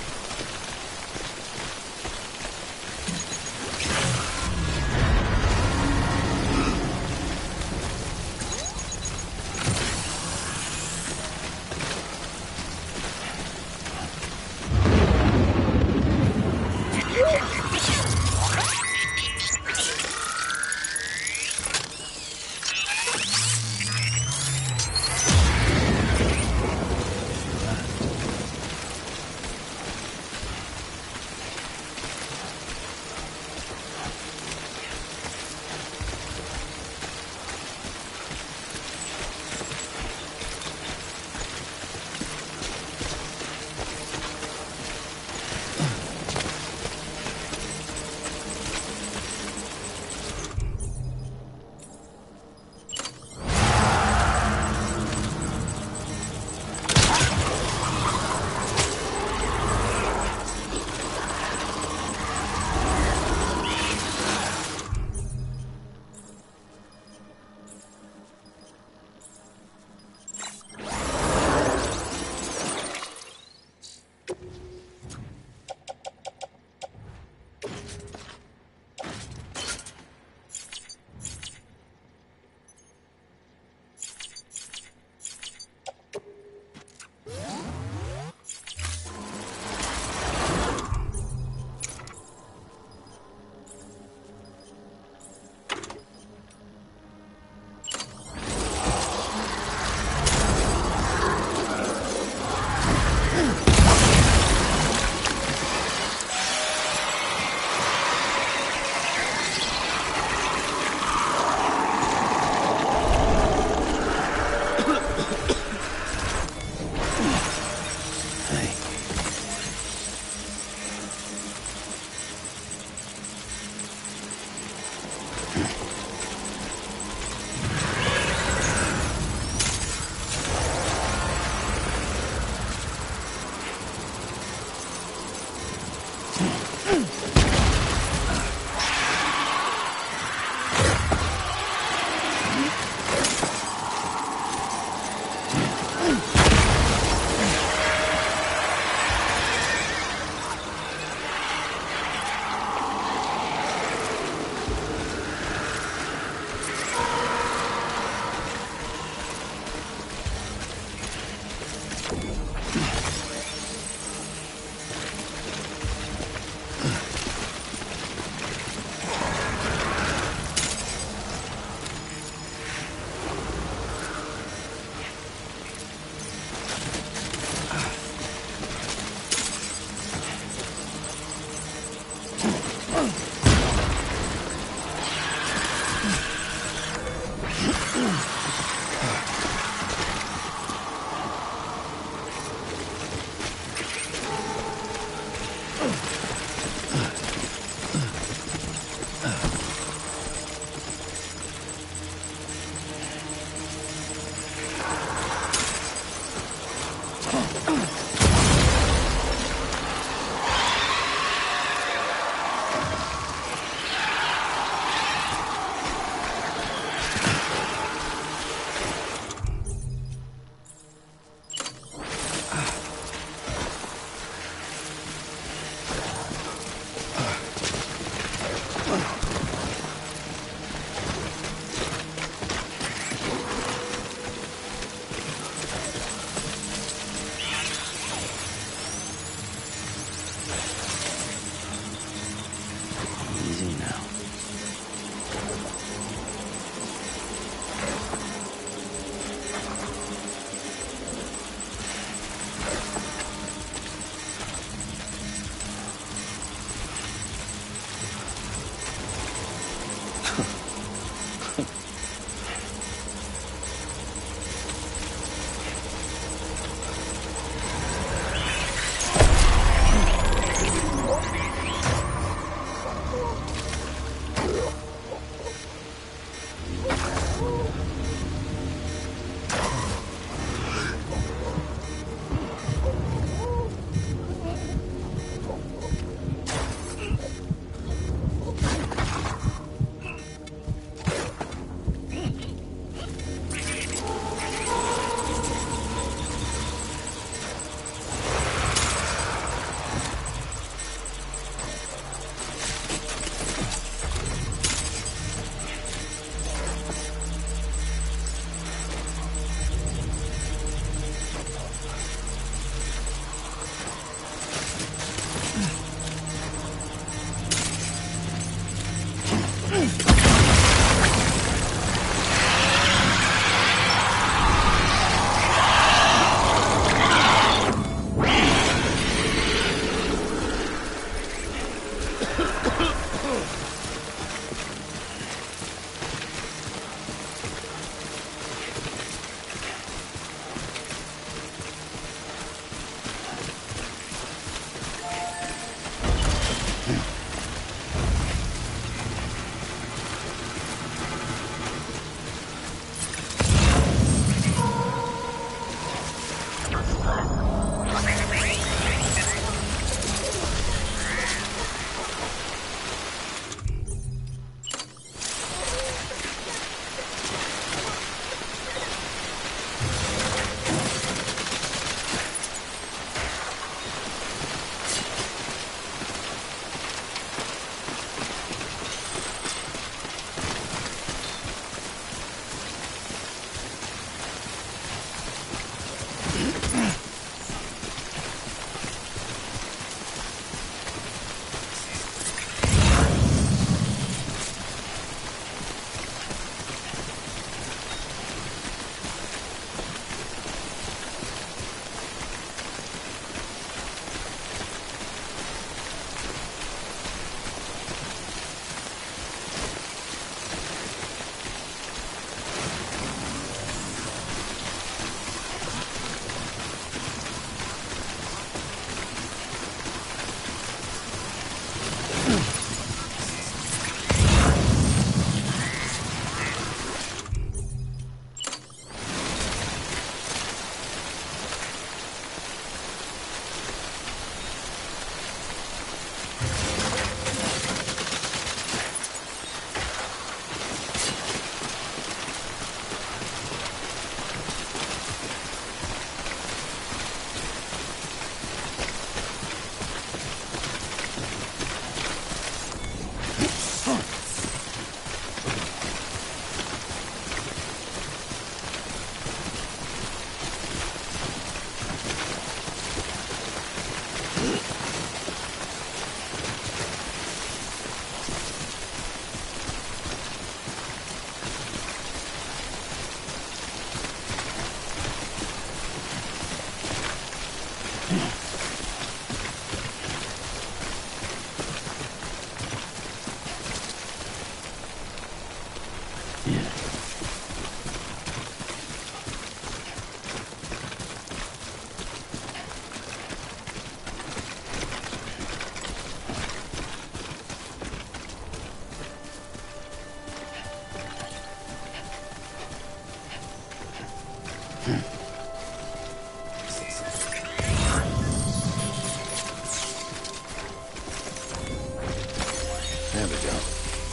There we go.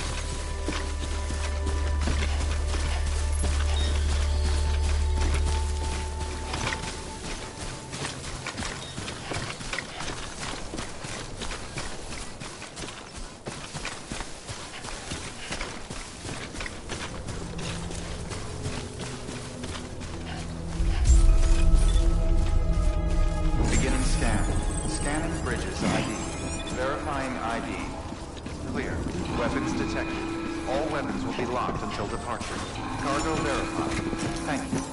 Beginning scan. Scanning bridges ID. Verifying ID. Clear. Weapons detected. All weapons will be locked until departure. Cargo verified. Thank you.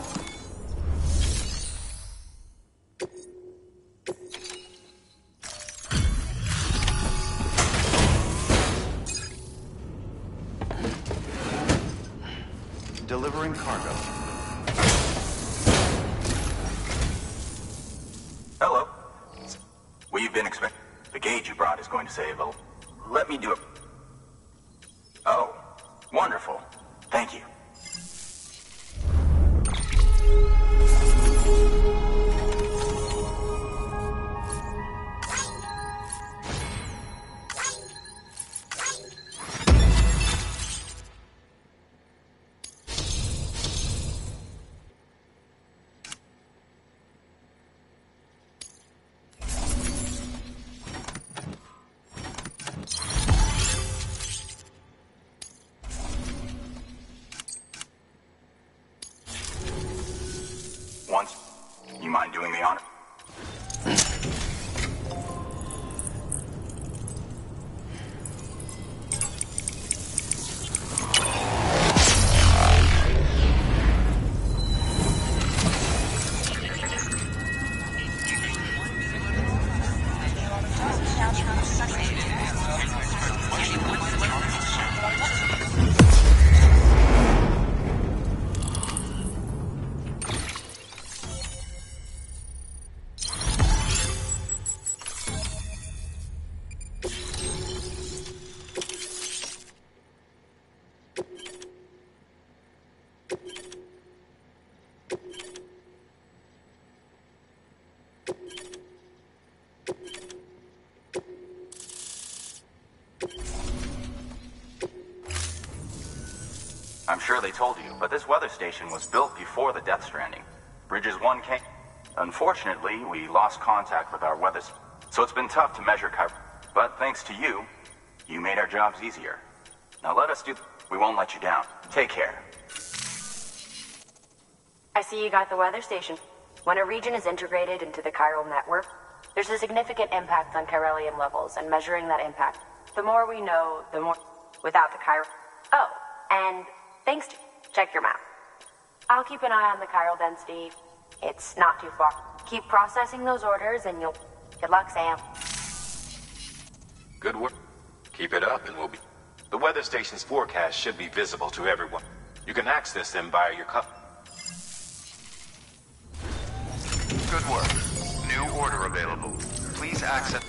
Delivering cargo. Hello. We've been expecting... The gauge you brought is going to save a... Let me do it. Oh, wonderful. Thank you. Once. You mind doing me honor? I'm sure they told you, but this weather station was built before the Death Stranding. Bridges 1 came. Unfortunately, we lost contact with our weather, so it's been tough to measure cover. But thanks to you, you made our jobs easier. Now let us do... We won't let you down. Take care. I see you got the weather station. When a region is integrated into the chiral network, there's a significant impact on chiralium levels, and measuring that impact. The more we know, the more... Without the chiral... Oh, and thanks to... Check your map. I'll keep an eye on the chiral density. It's not too far. Keep processing those orders and you'll... Good luck, Sam. Good work. Keep it up and we'll be... The weather station's forecast should be visible to everyone. You can access them via your cup. Good work. New order available. Please access...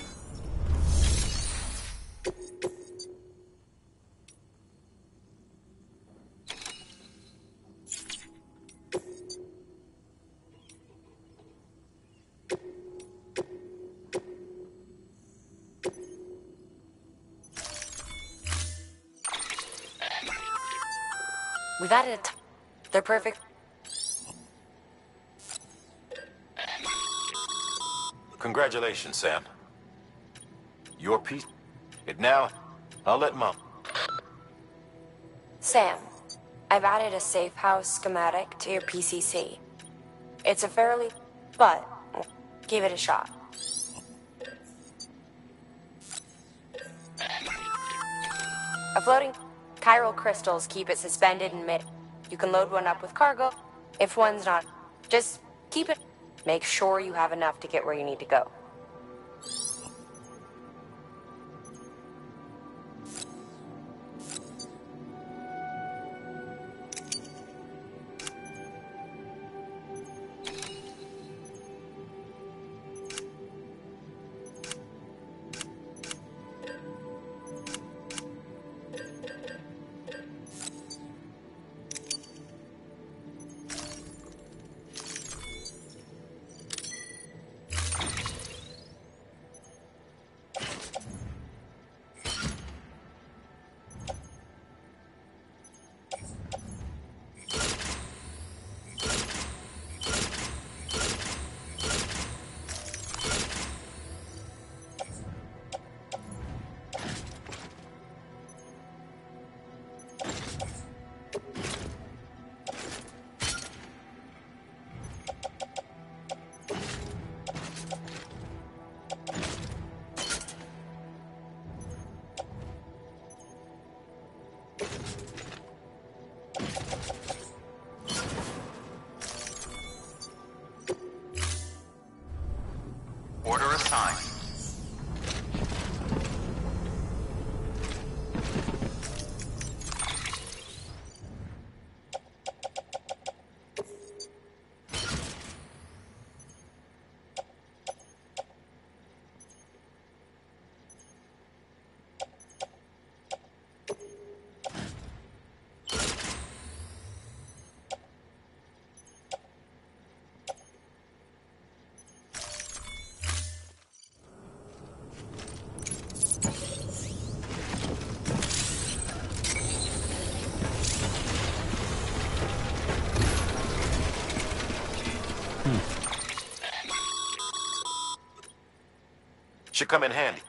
We've added They're perfect. Congratulations, Sam. Your piece. It now. I'll let Mom. Sam, I've added a safe house schematic to your PCC. It's a fairly... but give it a shot. A floating chiral crystals keep it suspended in mid. You can load one up with cargo. If one's not, just keep it. Make sure you have enough to get where you need to go. Should come in handy.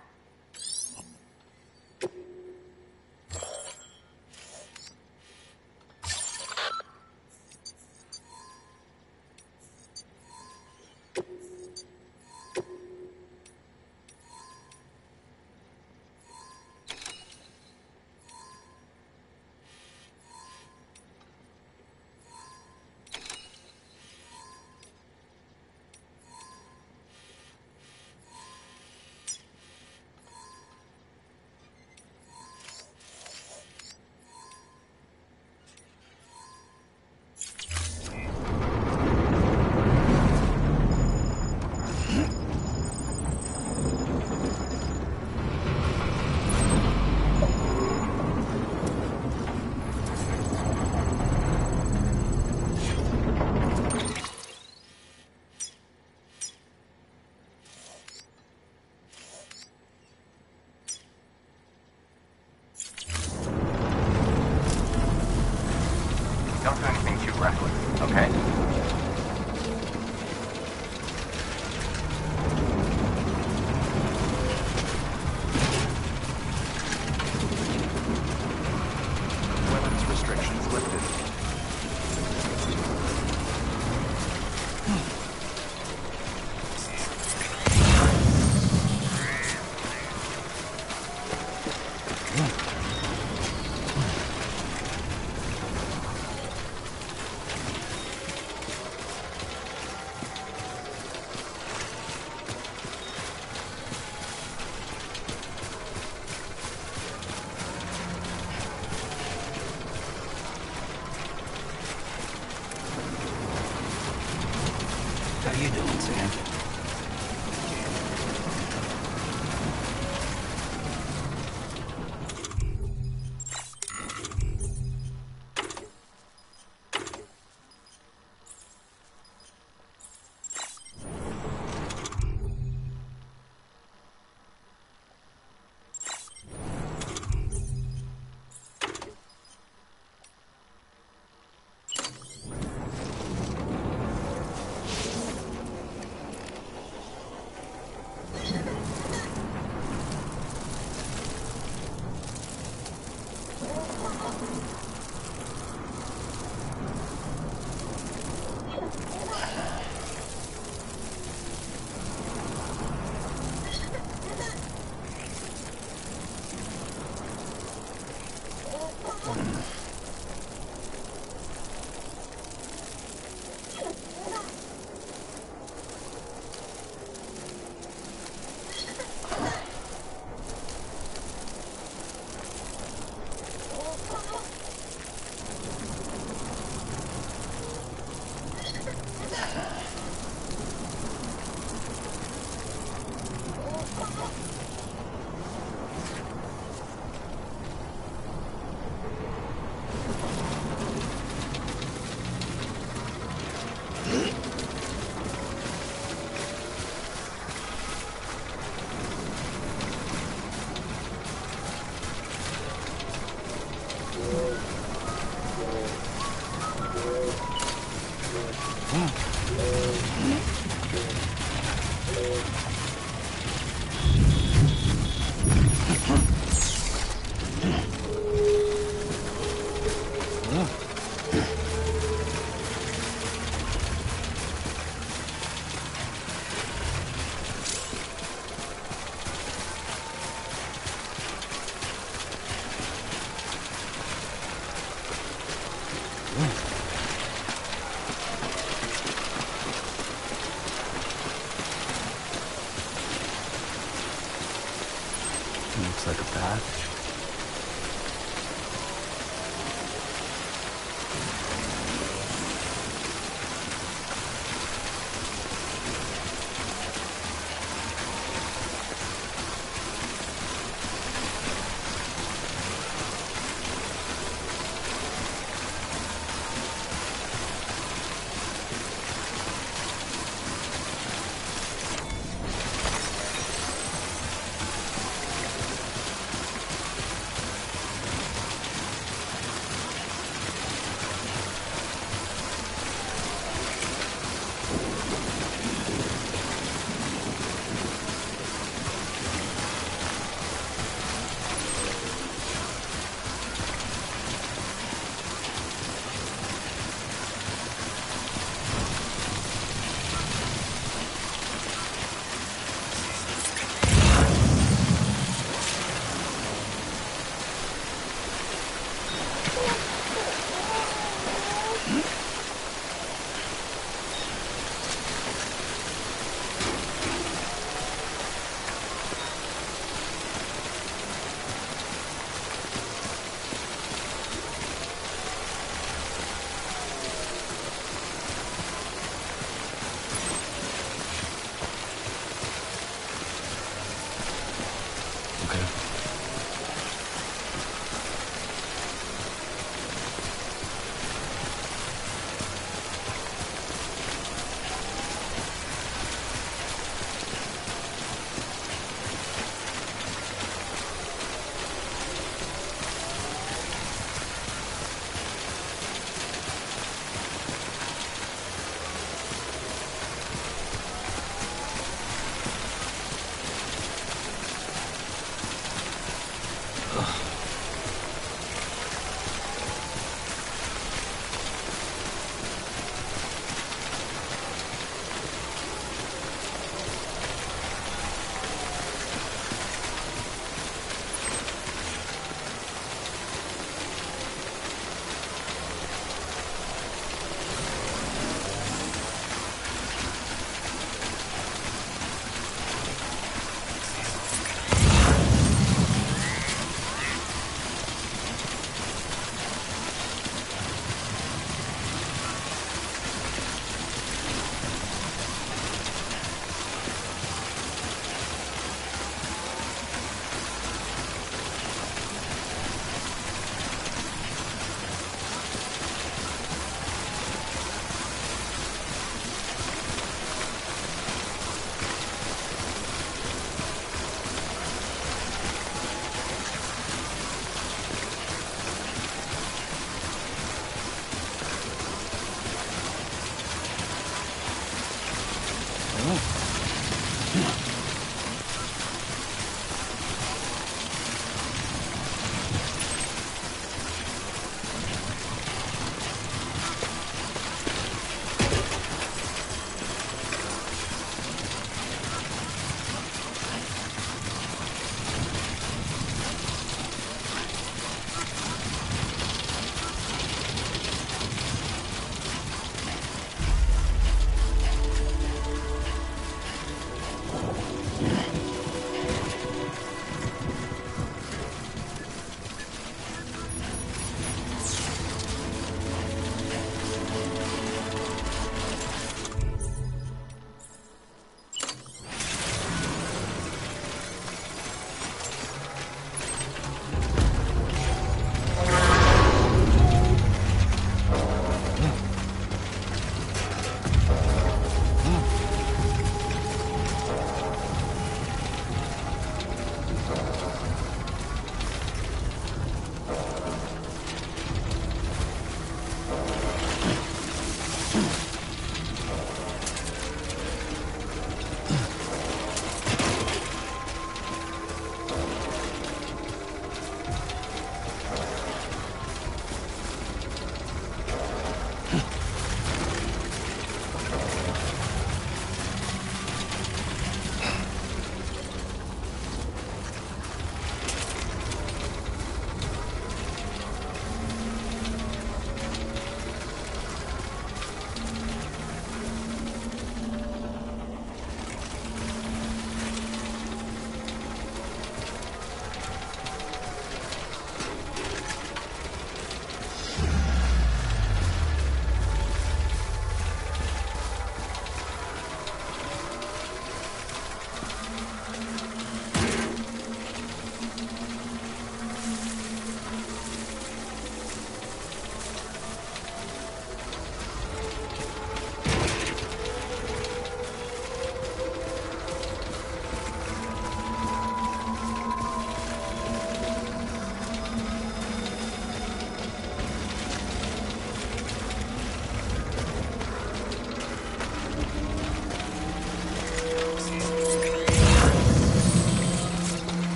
Don't do anything too reckless, okay? Weapons restrictions lifted. How you doing, Sam? Looks like a path.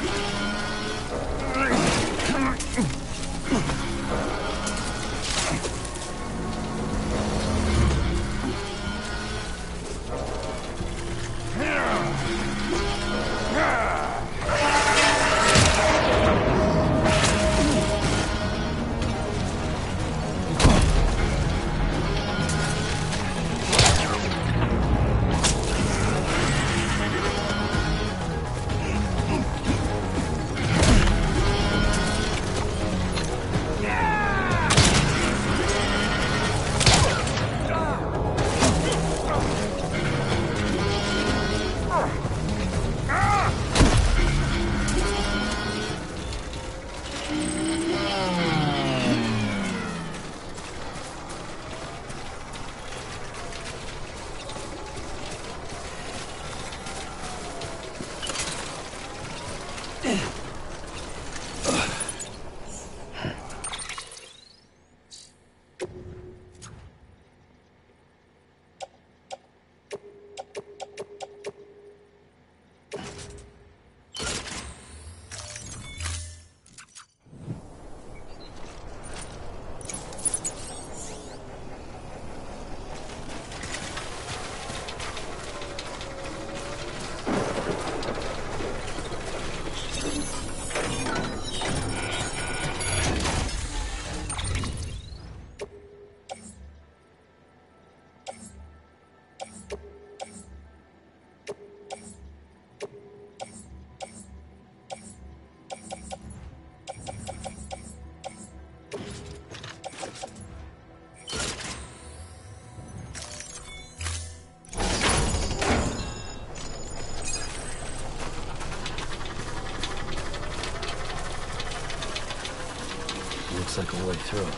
Looks like a way through.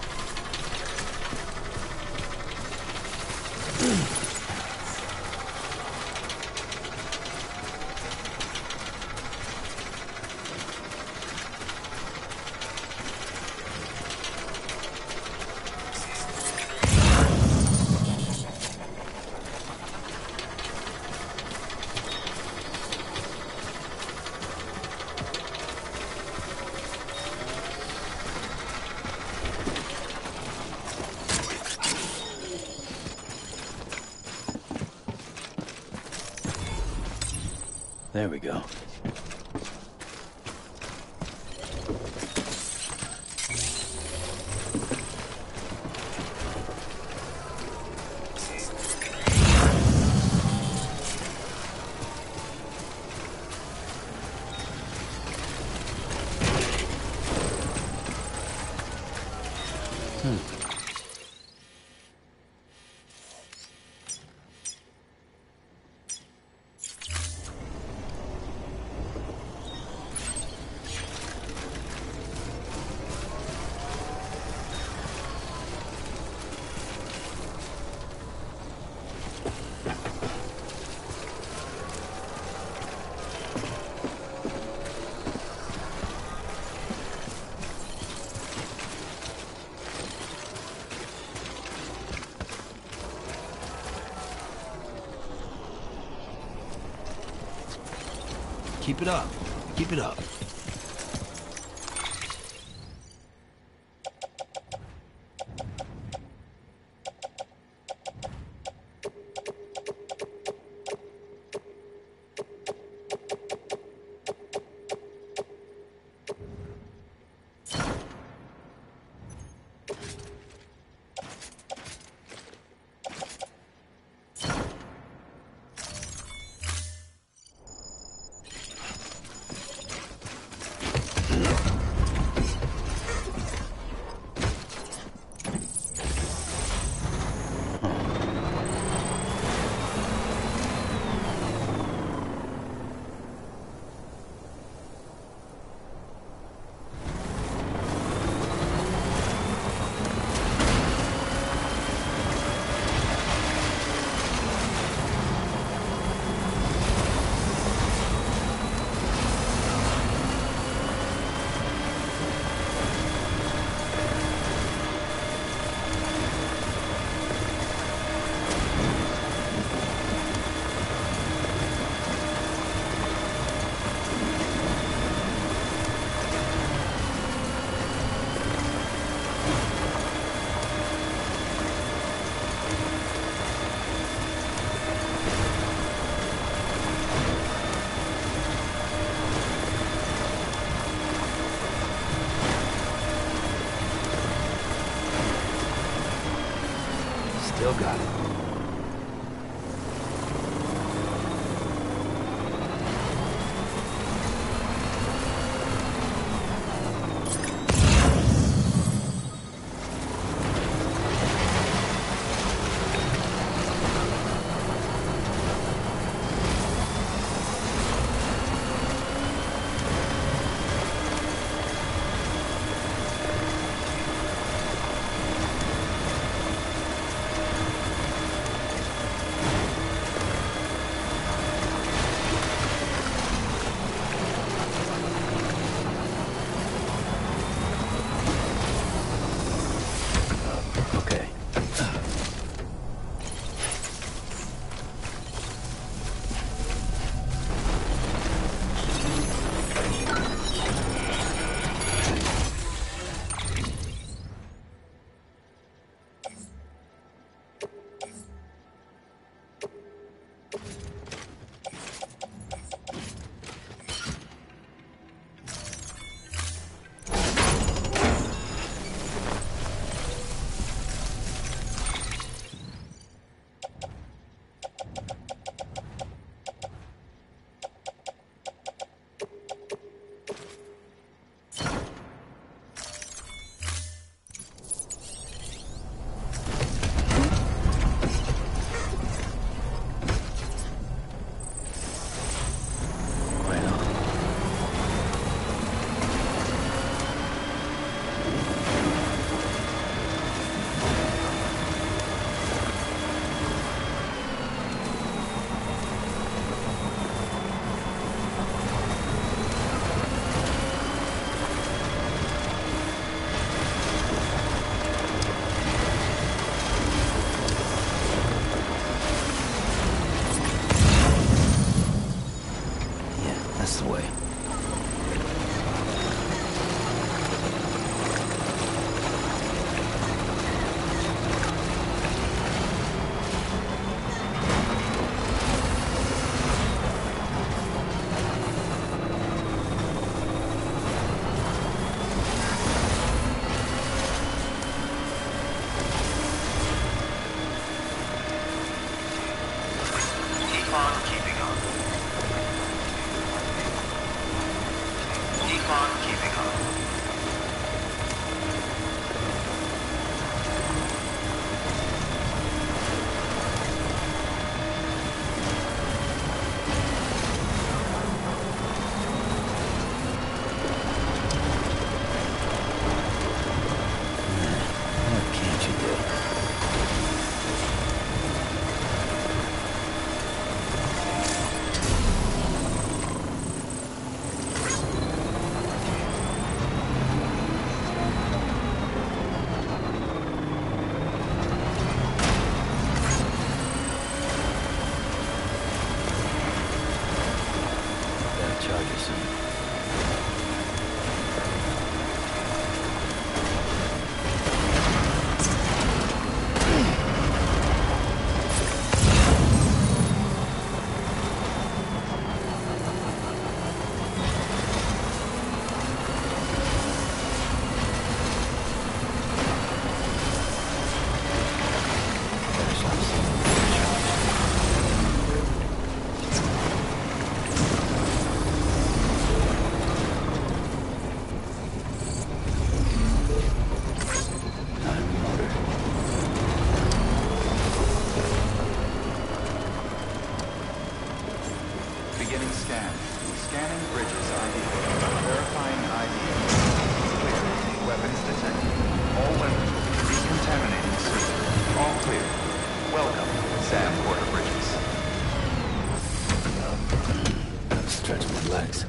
There we go. Keep it up. Keep it up. Still got it. Okay. That's the way. Keep on keeping on. Keep on keeping on. What can't you do? Gotta charge you soon. Beginning scan. Scanning bridges ID. Verifying ID. Clear. Weapons detected. All weapons will be decontaminating soon. All clear. Welcome, Sam Porter Bridges. Gotta stretch my legs.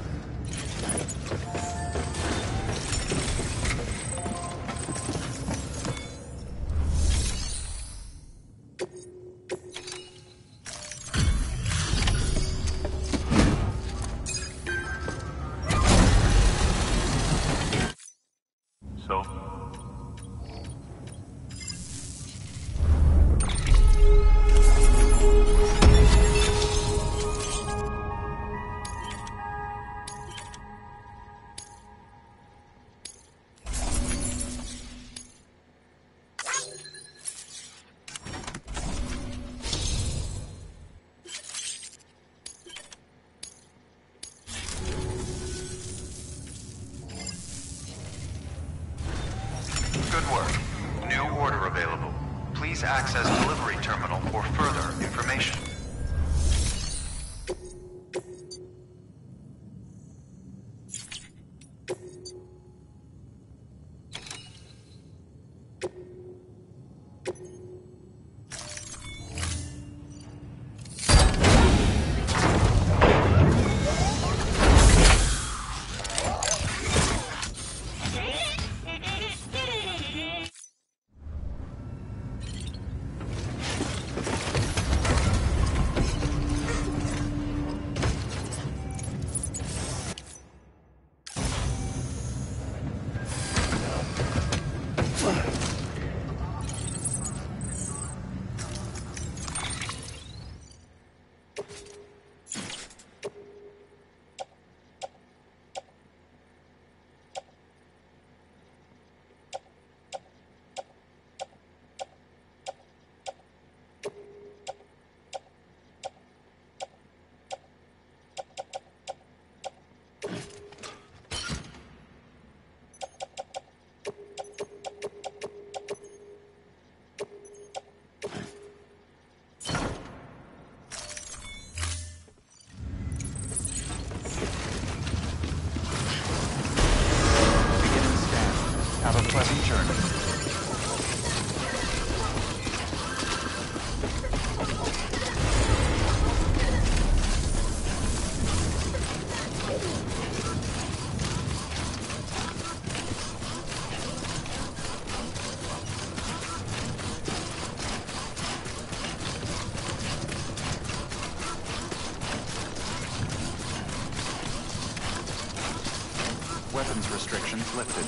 So, Good work. New order available. Please access delivery terminal for further information. Have a pleasant journey. Weapons restrictions lifted.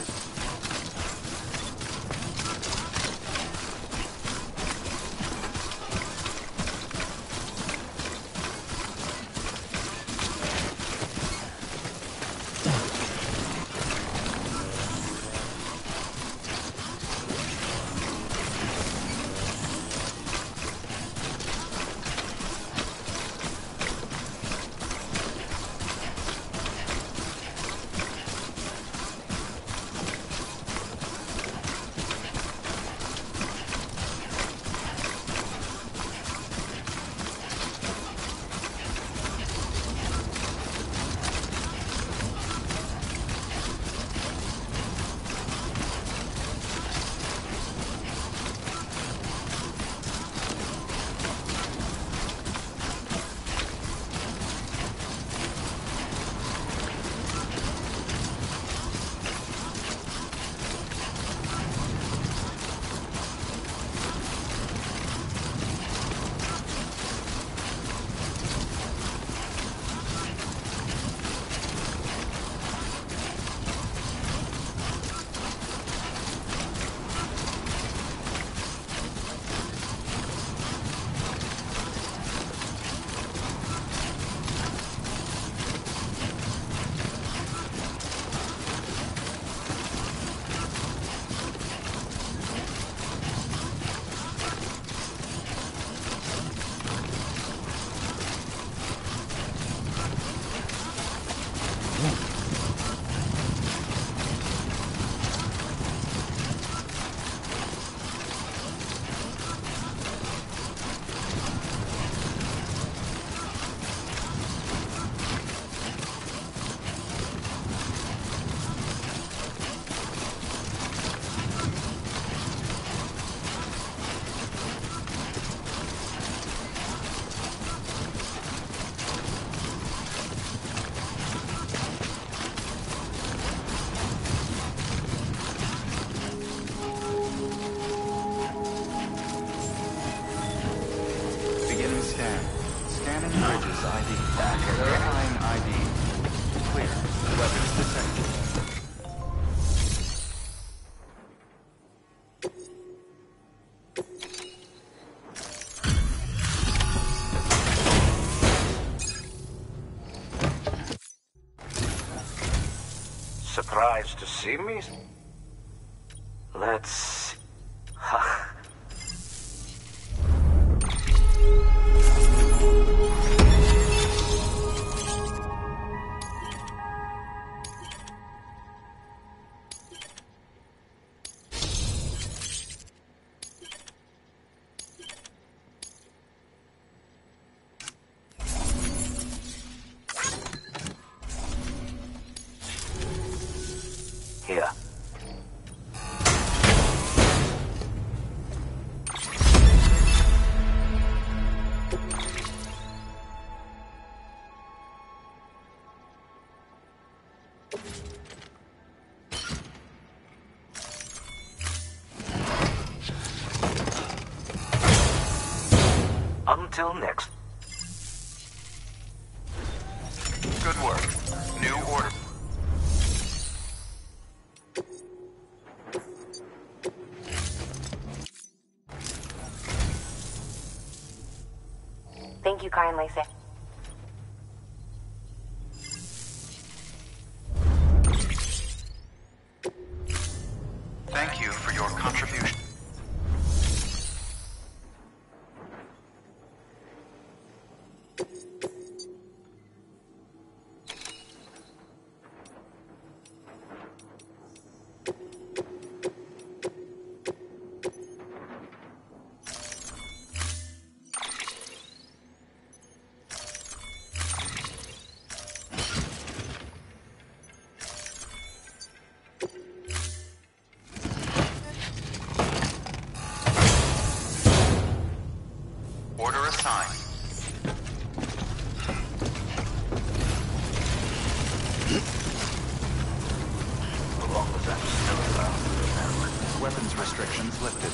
Scanning Bridges ID. Verifying ID. Clear. Weapons detected. Surprised to see me? Let's... Here. Until next. Good work. New order. Thank you kindly, Sam. Thank you for your contribution. Order assigned. Along with that, Weapons restrictions lifted.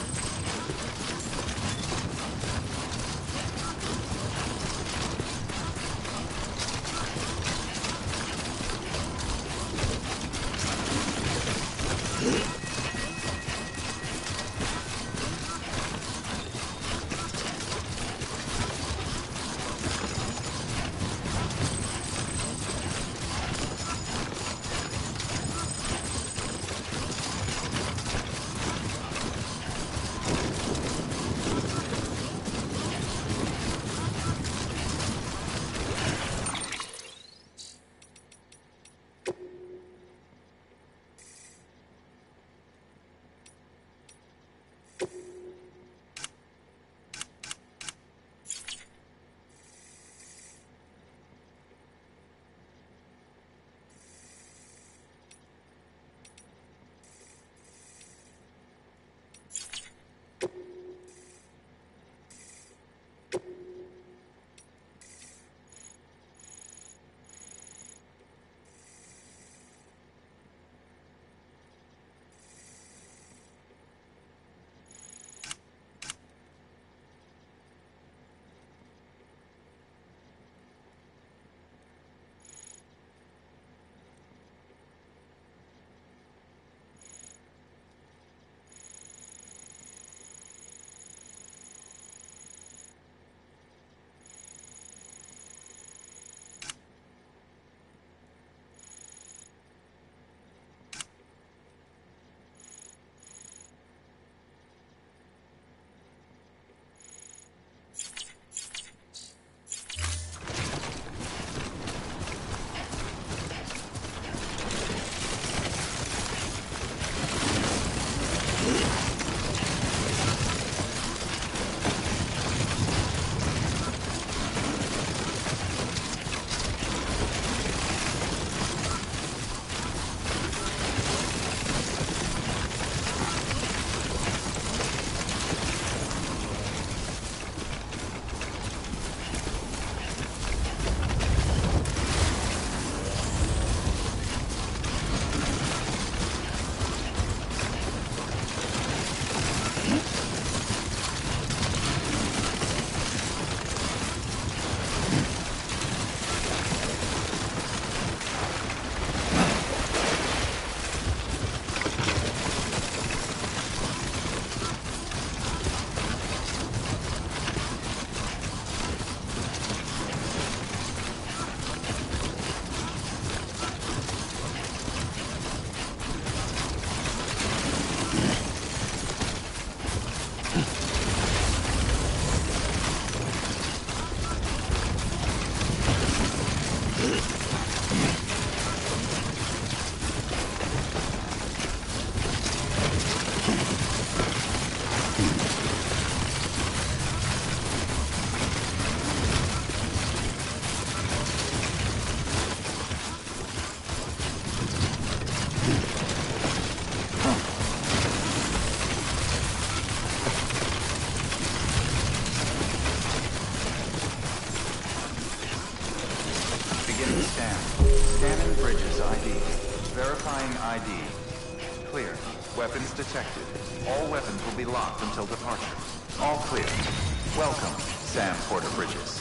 Verifying ID. Clear. Weapons detected. All weapons will be locked until departure. All clear. Welcome, Sam Porter Bridges.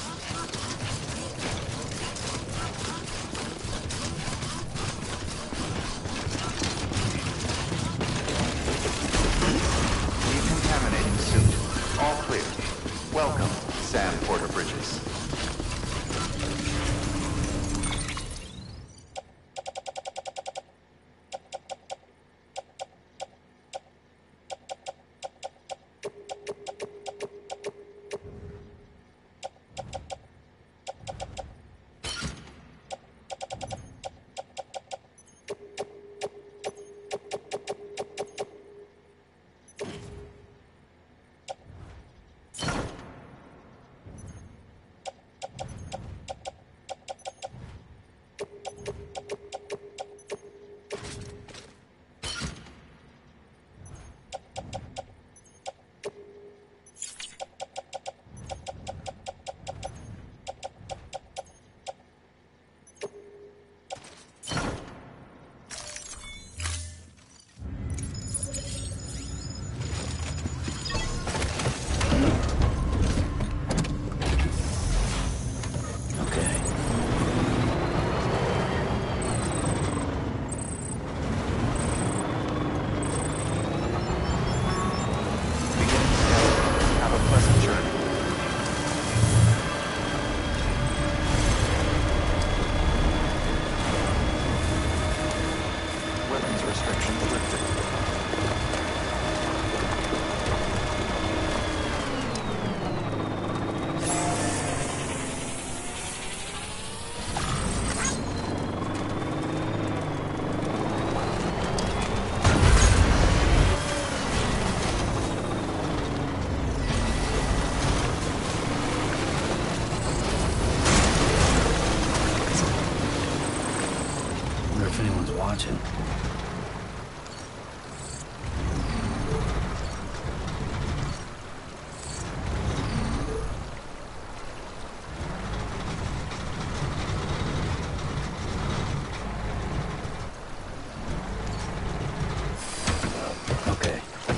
Decontaminating suit. All clear. Welcome, Sam Porter Bridges. If anyone's watching. Okay.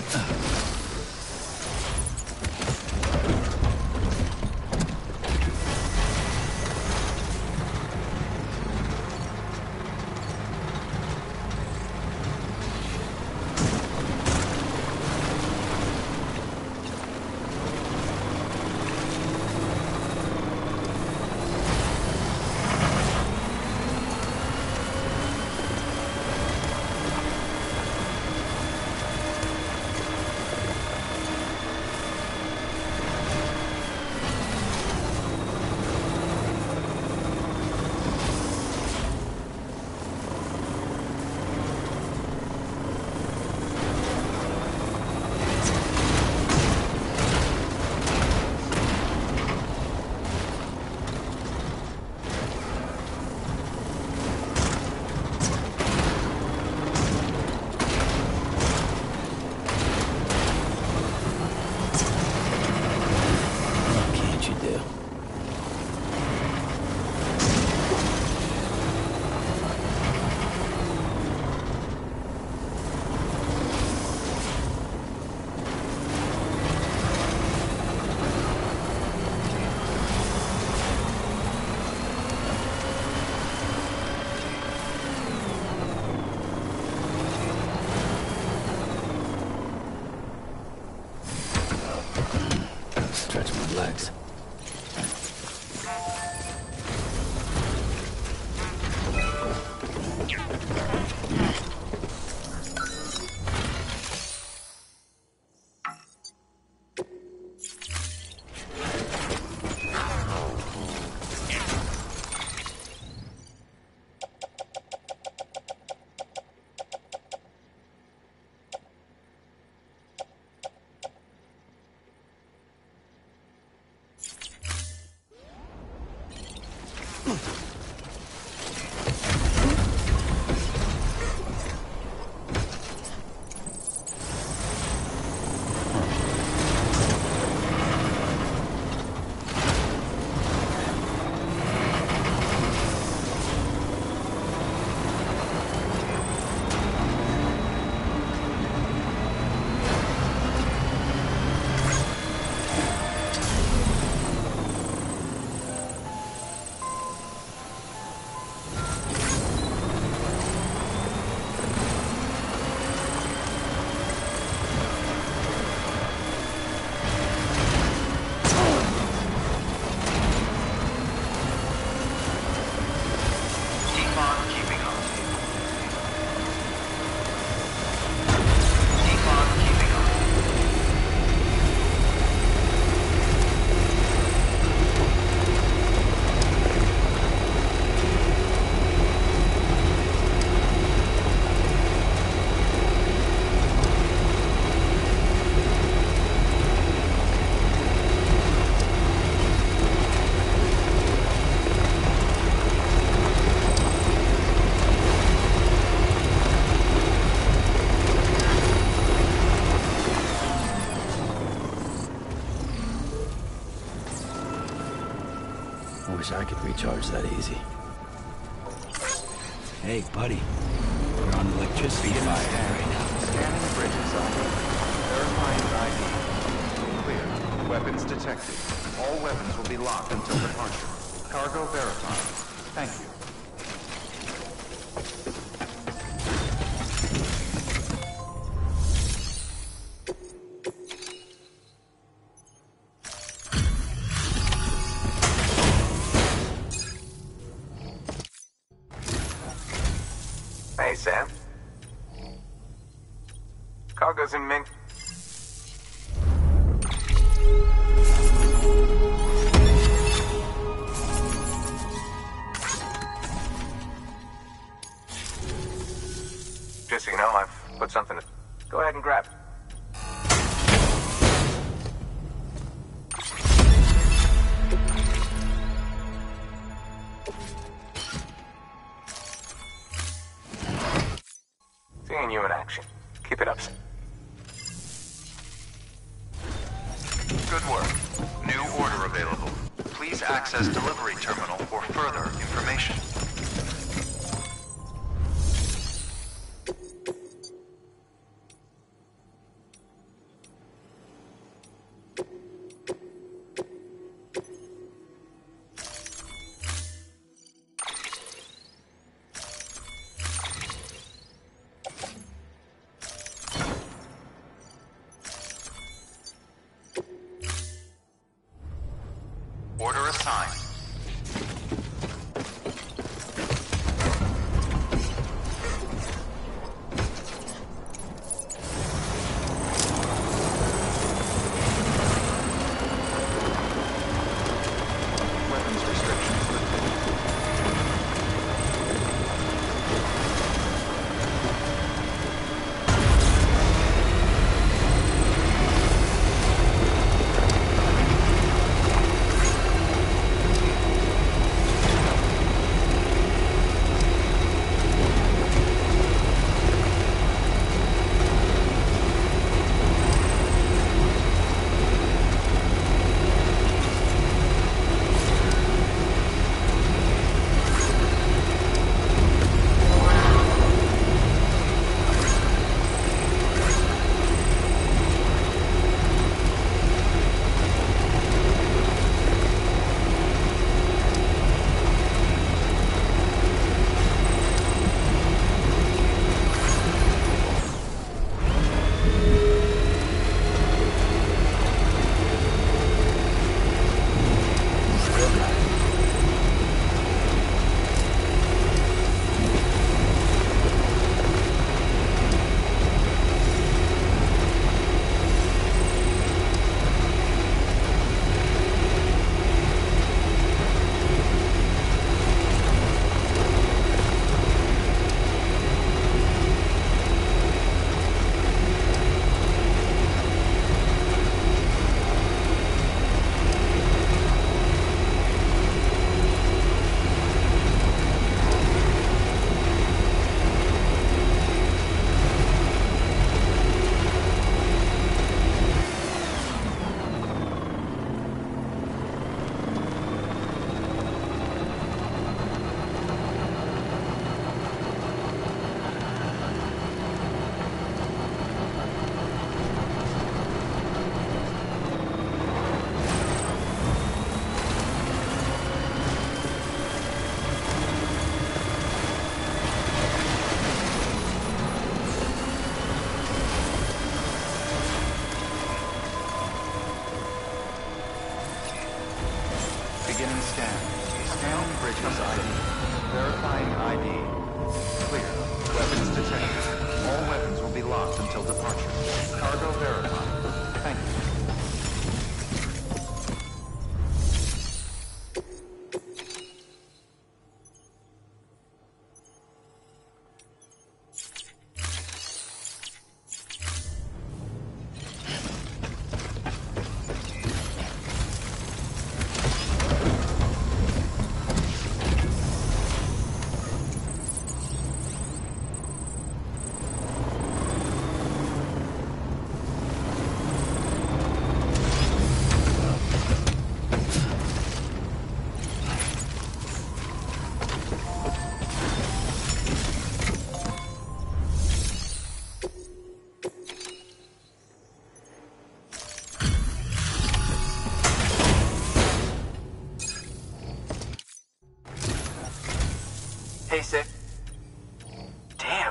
Legs. Wish I could recharge that easy. Hey, buddy. We're on electricity fire right now. Scanning bridges ID. Verifying ID. Clear. Weapons detected. All weapons will be locked until departure. Cargo verified. Thank you. Hey, Sam. Cargo's in mint. Just so you know, I've put something... Go ahead and grab it. Seeing you in action. Keep it up. Good work. New order available. Please access delivery terminal for further information. Order assigned. Weapons restrictions lifted. Beginning scan. Scanning bridges ID. Verifying ID. Clear. Weapons detected. All weapons will be locked until departure. Cargo verified. Thank you. Stay safe. Damn.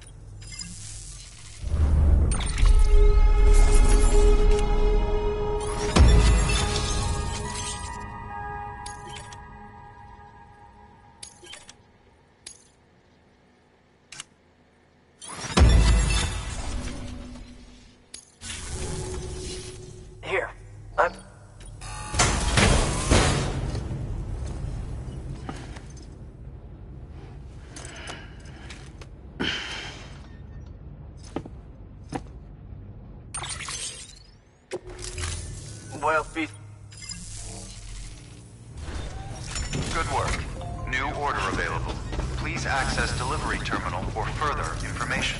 Here. Well, be... Good work. New order available. Please access delivery terminal for further information.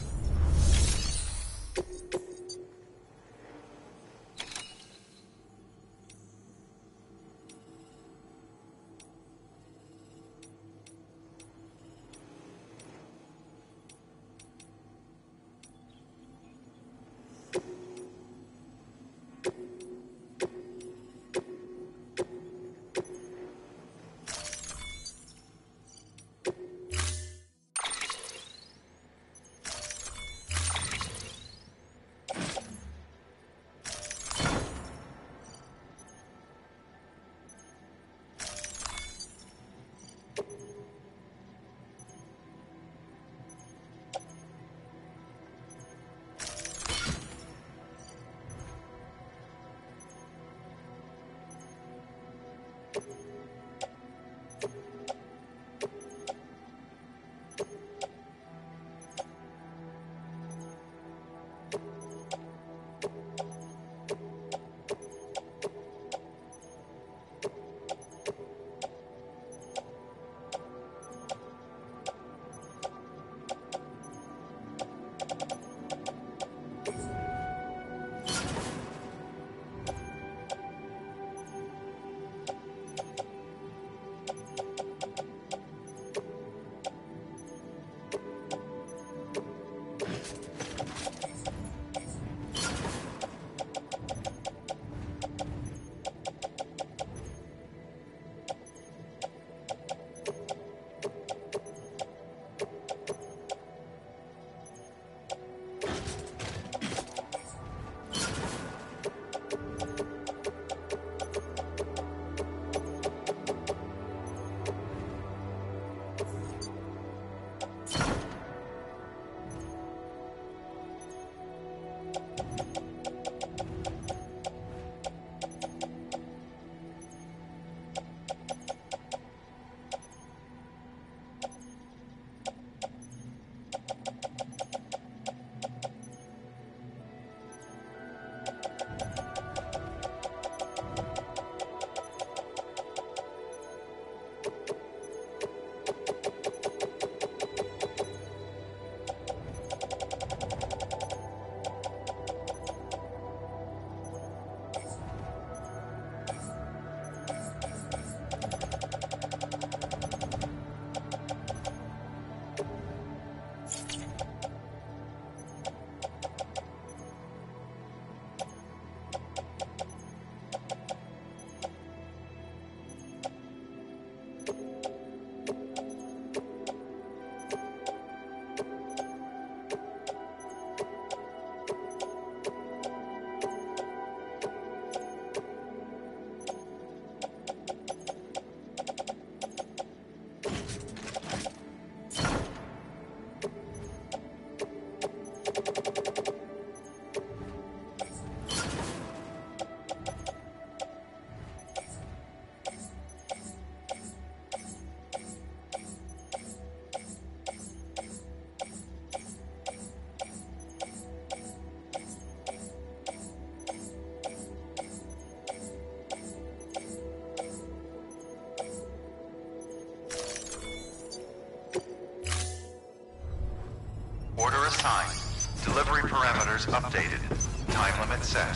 Order assigned. Delivery parameters updated. Time limit set.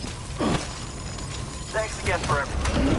Thanks again for everything.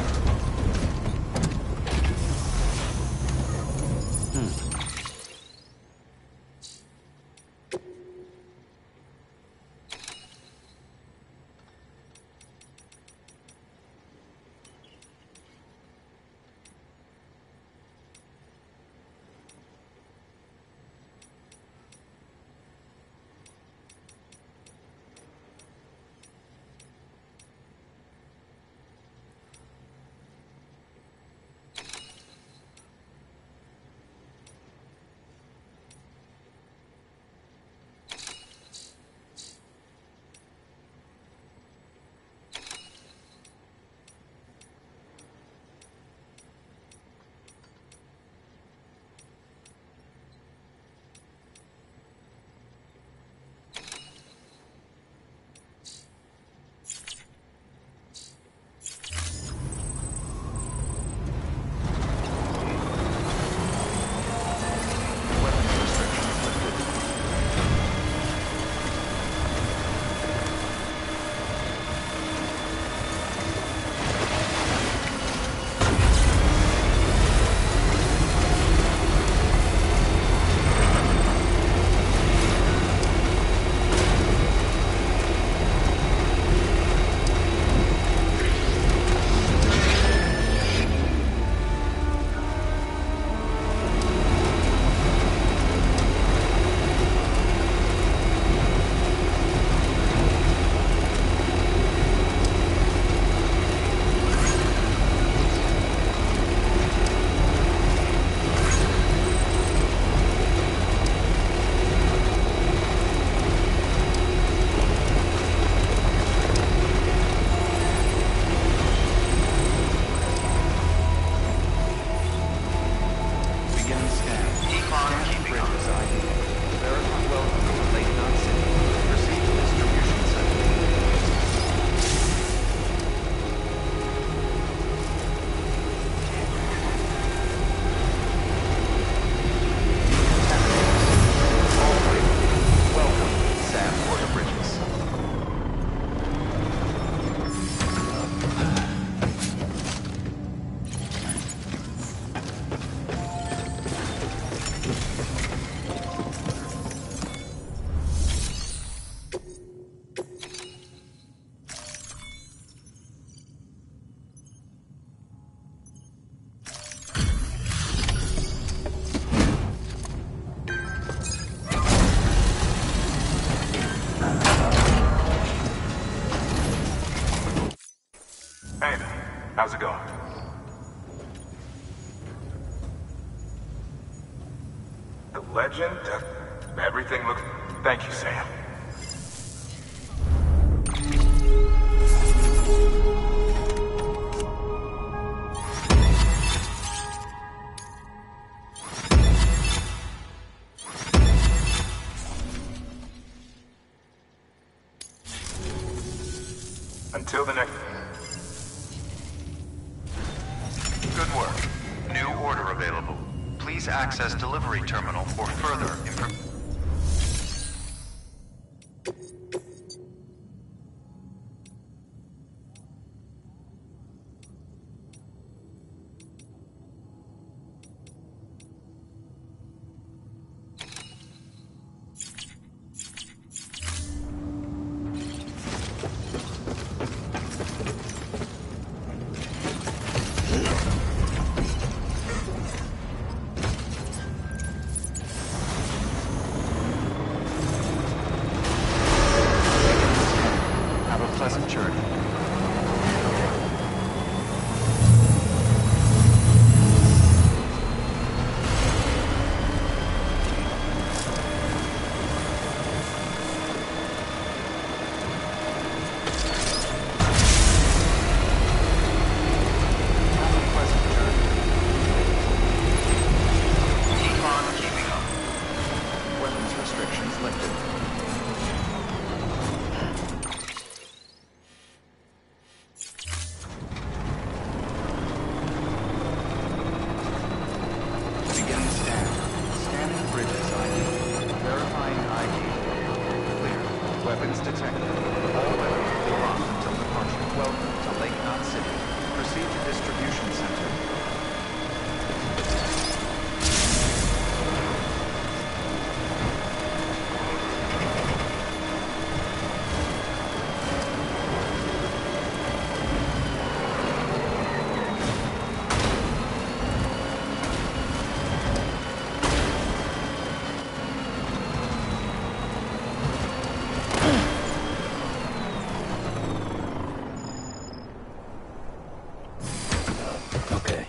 How's it going? The legend? Everything looks... Thank you, Sam. Until the next... Good work. New order available. Please access delivery terminal for further information. Have a pleasant journey. Keep on keeping up. Weapons restrictions lifted. Beginning scan. Scanning bridges ID. Verifying ID. Clear. Weapons detected. All weapons will be locked until departure. Welcome to Lake Knot City. Proceed to distribution center. Okay.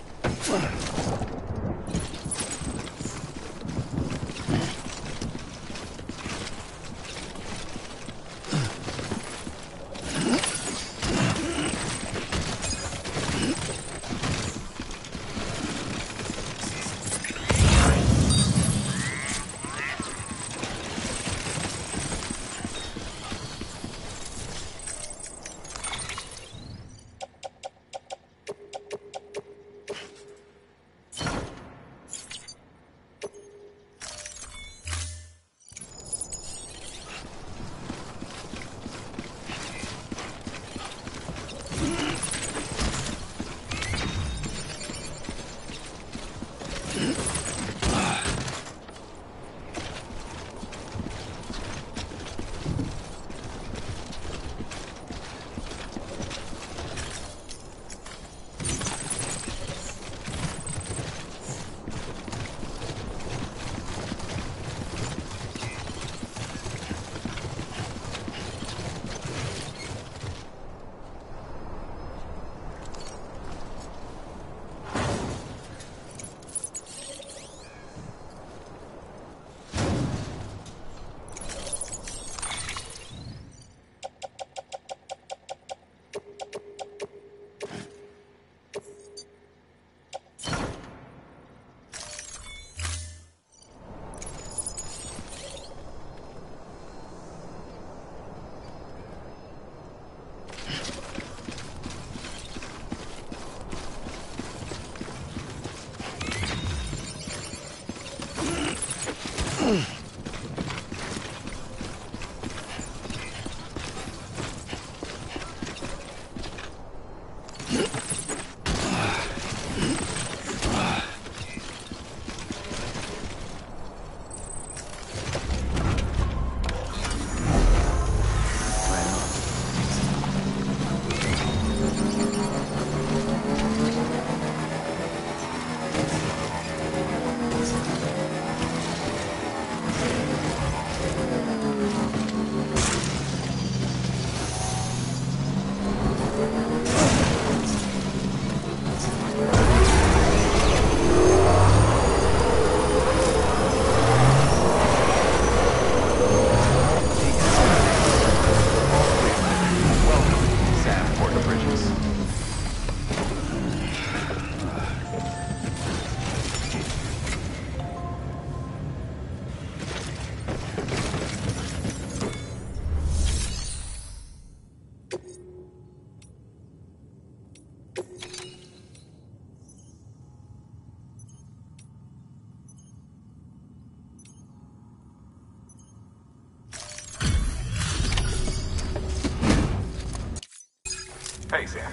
Hey, Sam.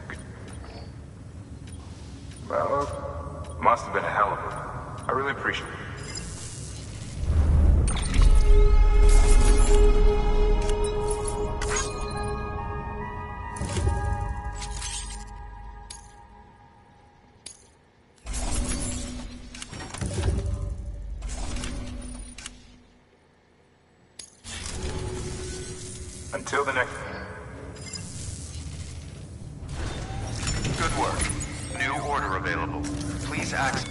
Well, must have been a hell of a... I really appreciate it. Until the next... Good work. New order available. Please access...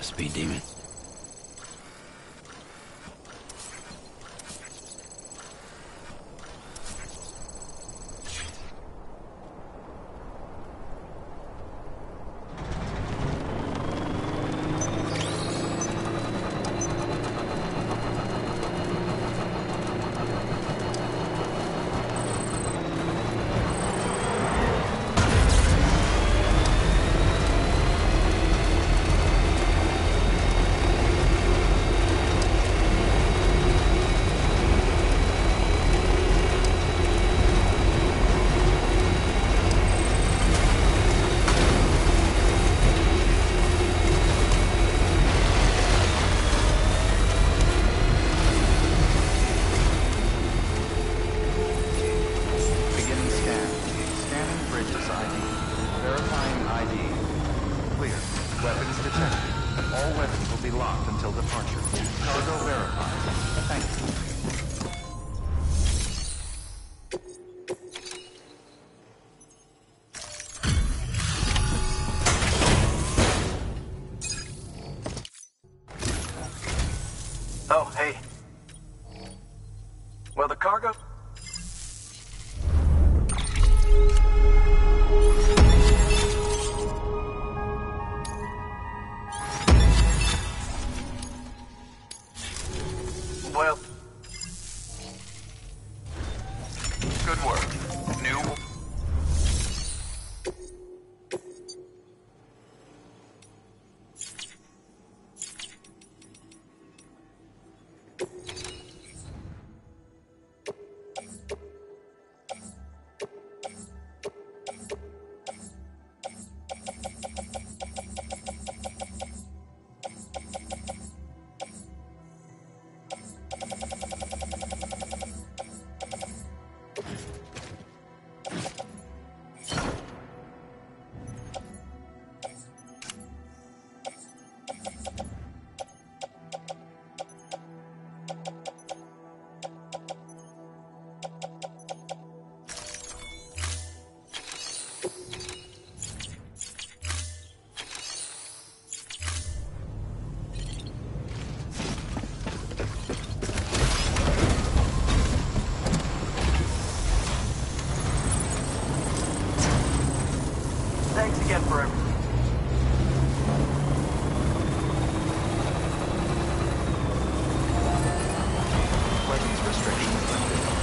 Speed demon. Oh, hey. Well, the cargo... Well... Good work. New... Thanks again for everything. Weapons restrictions lifted.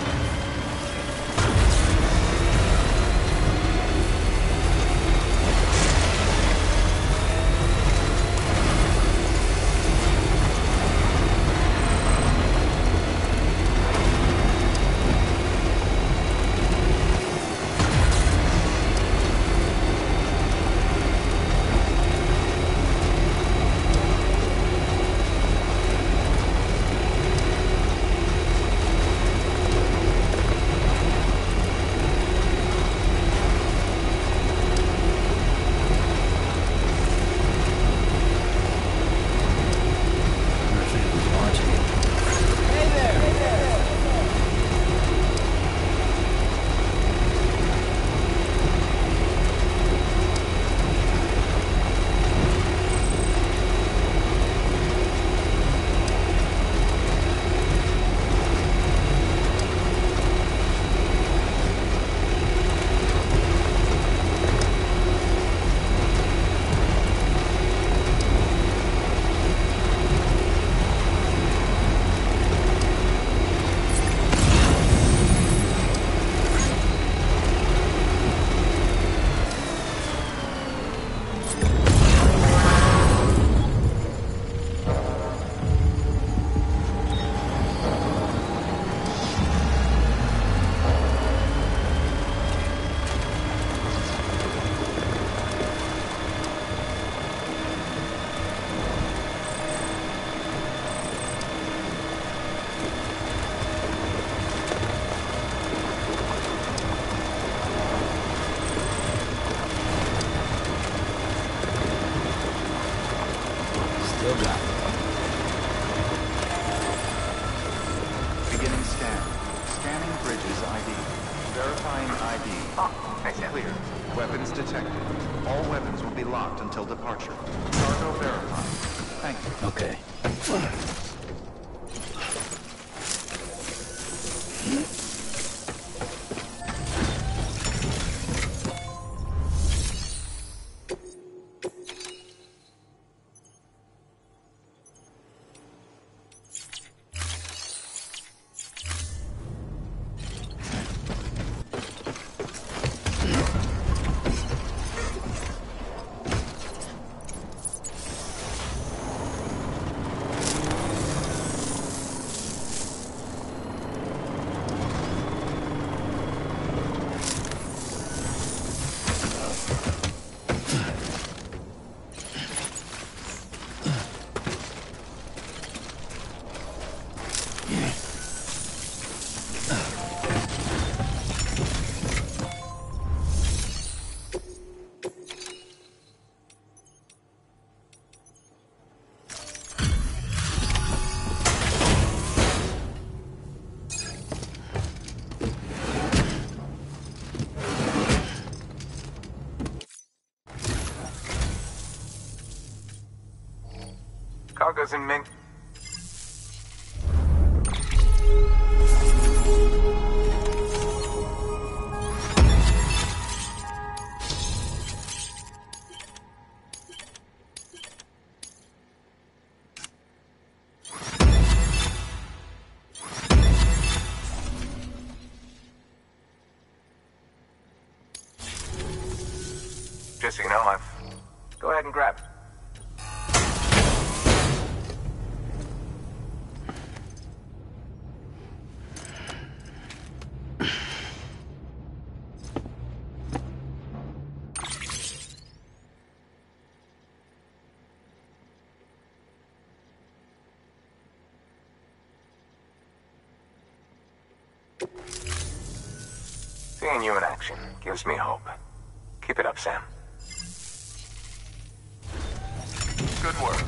Beginning scan. Scanning bridges ID. Verifying ID. Clear. Weapons detected. All weapons will be locked until departure. Cargo verified. Thank you. Okay. Cargo's in mint. Just so you know, go ahead and grab it. Seeing you in action gives me hope. Keep it up, Sam. Good work.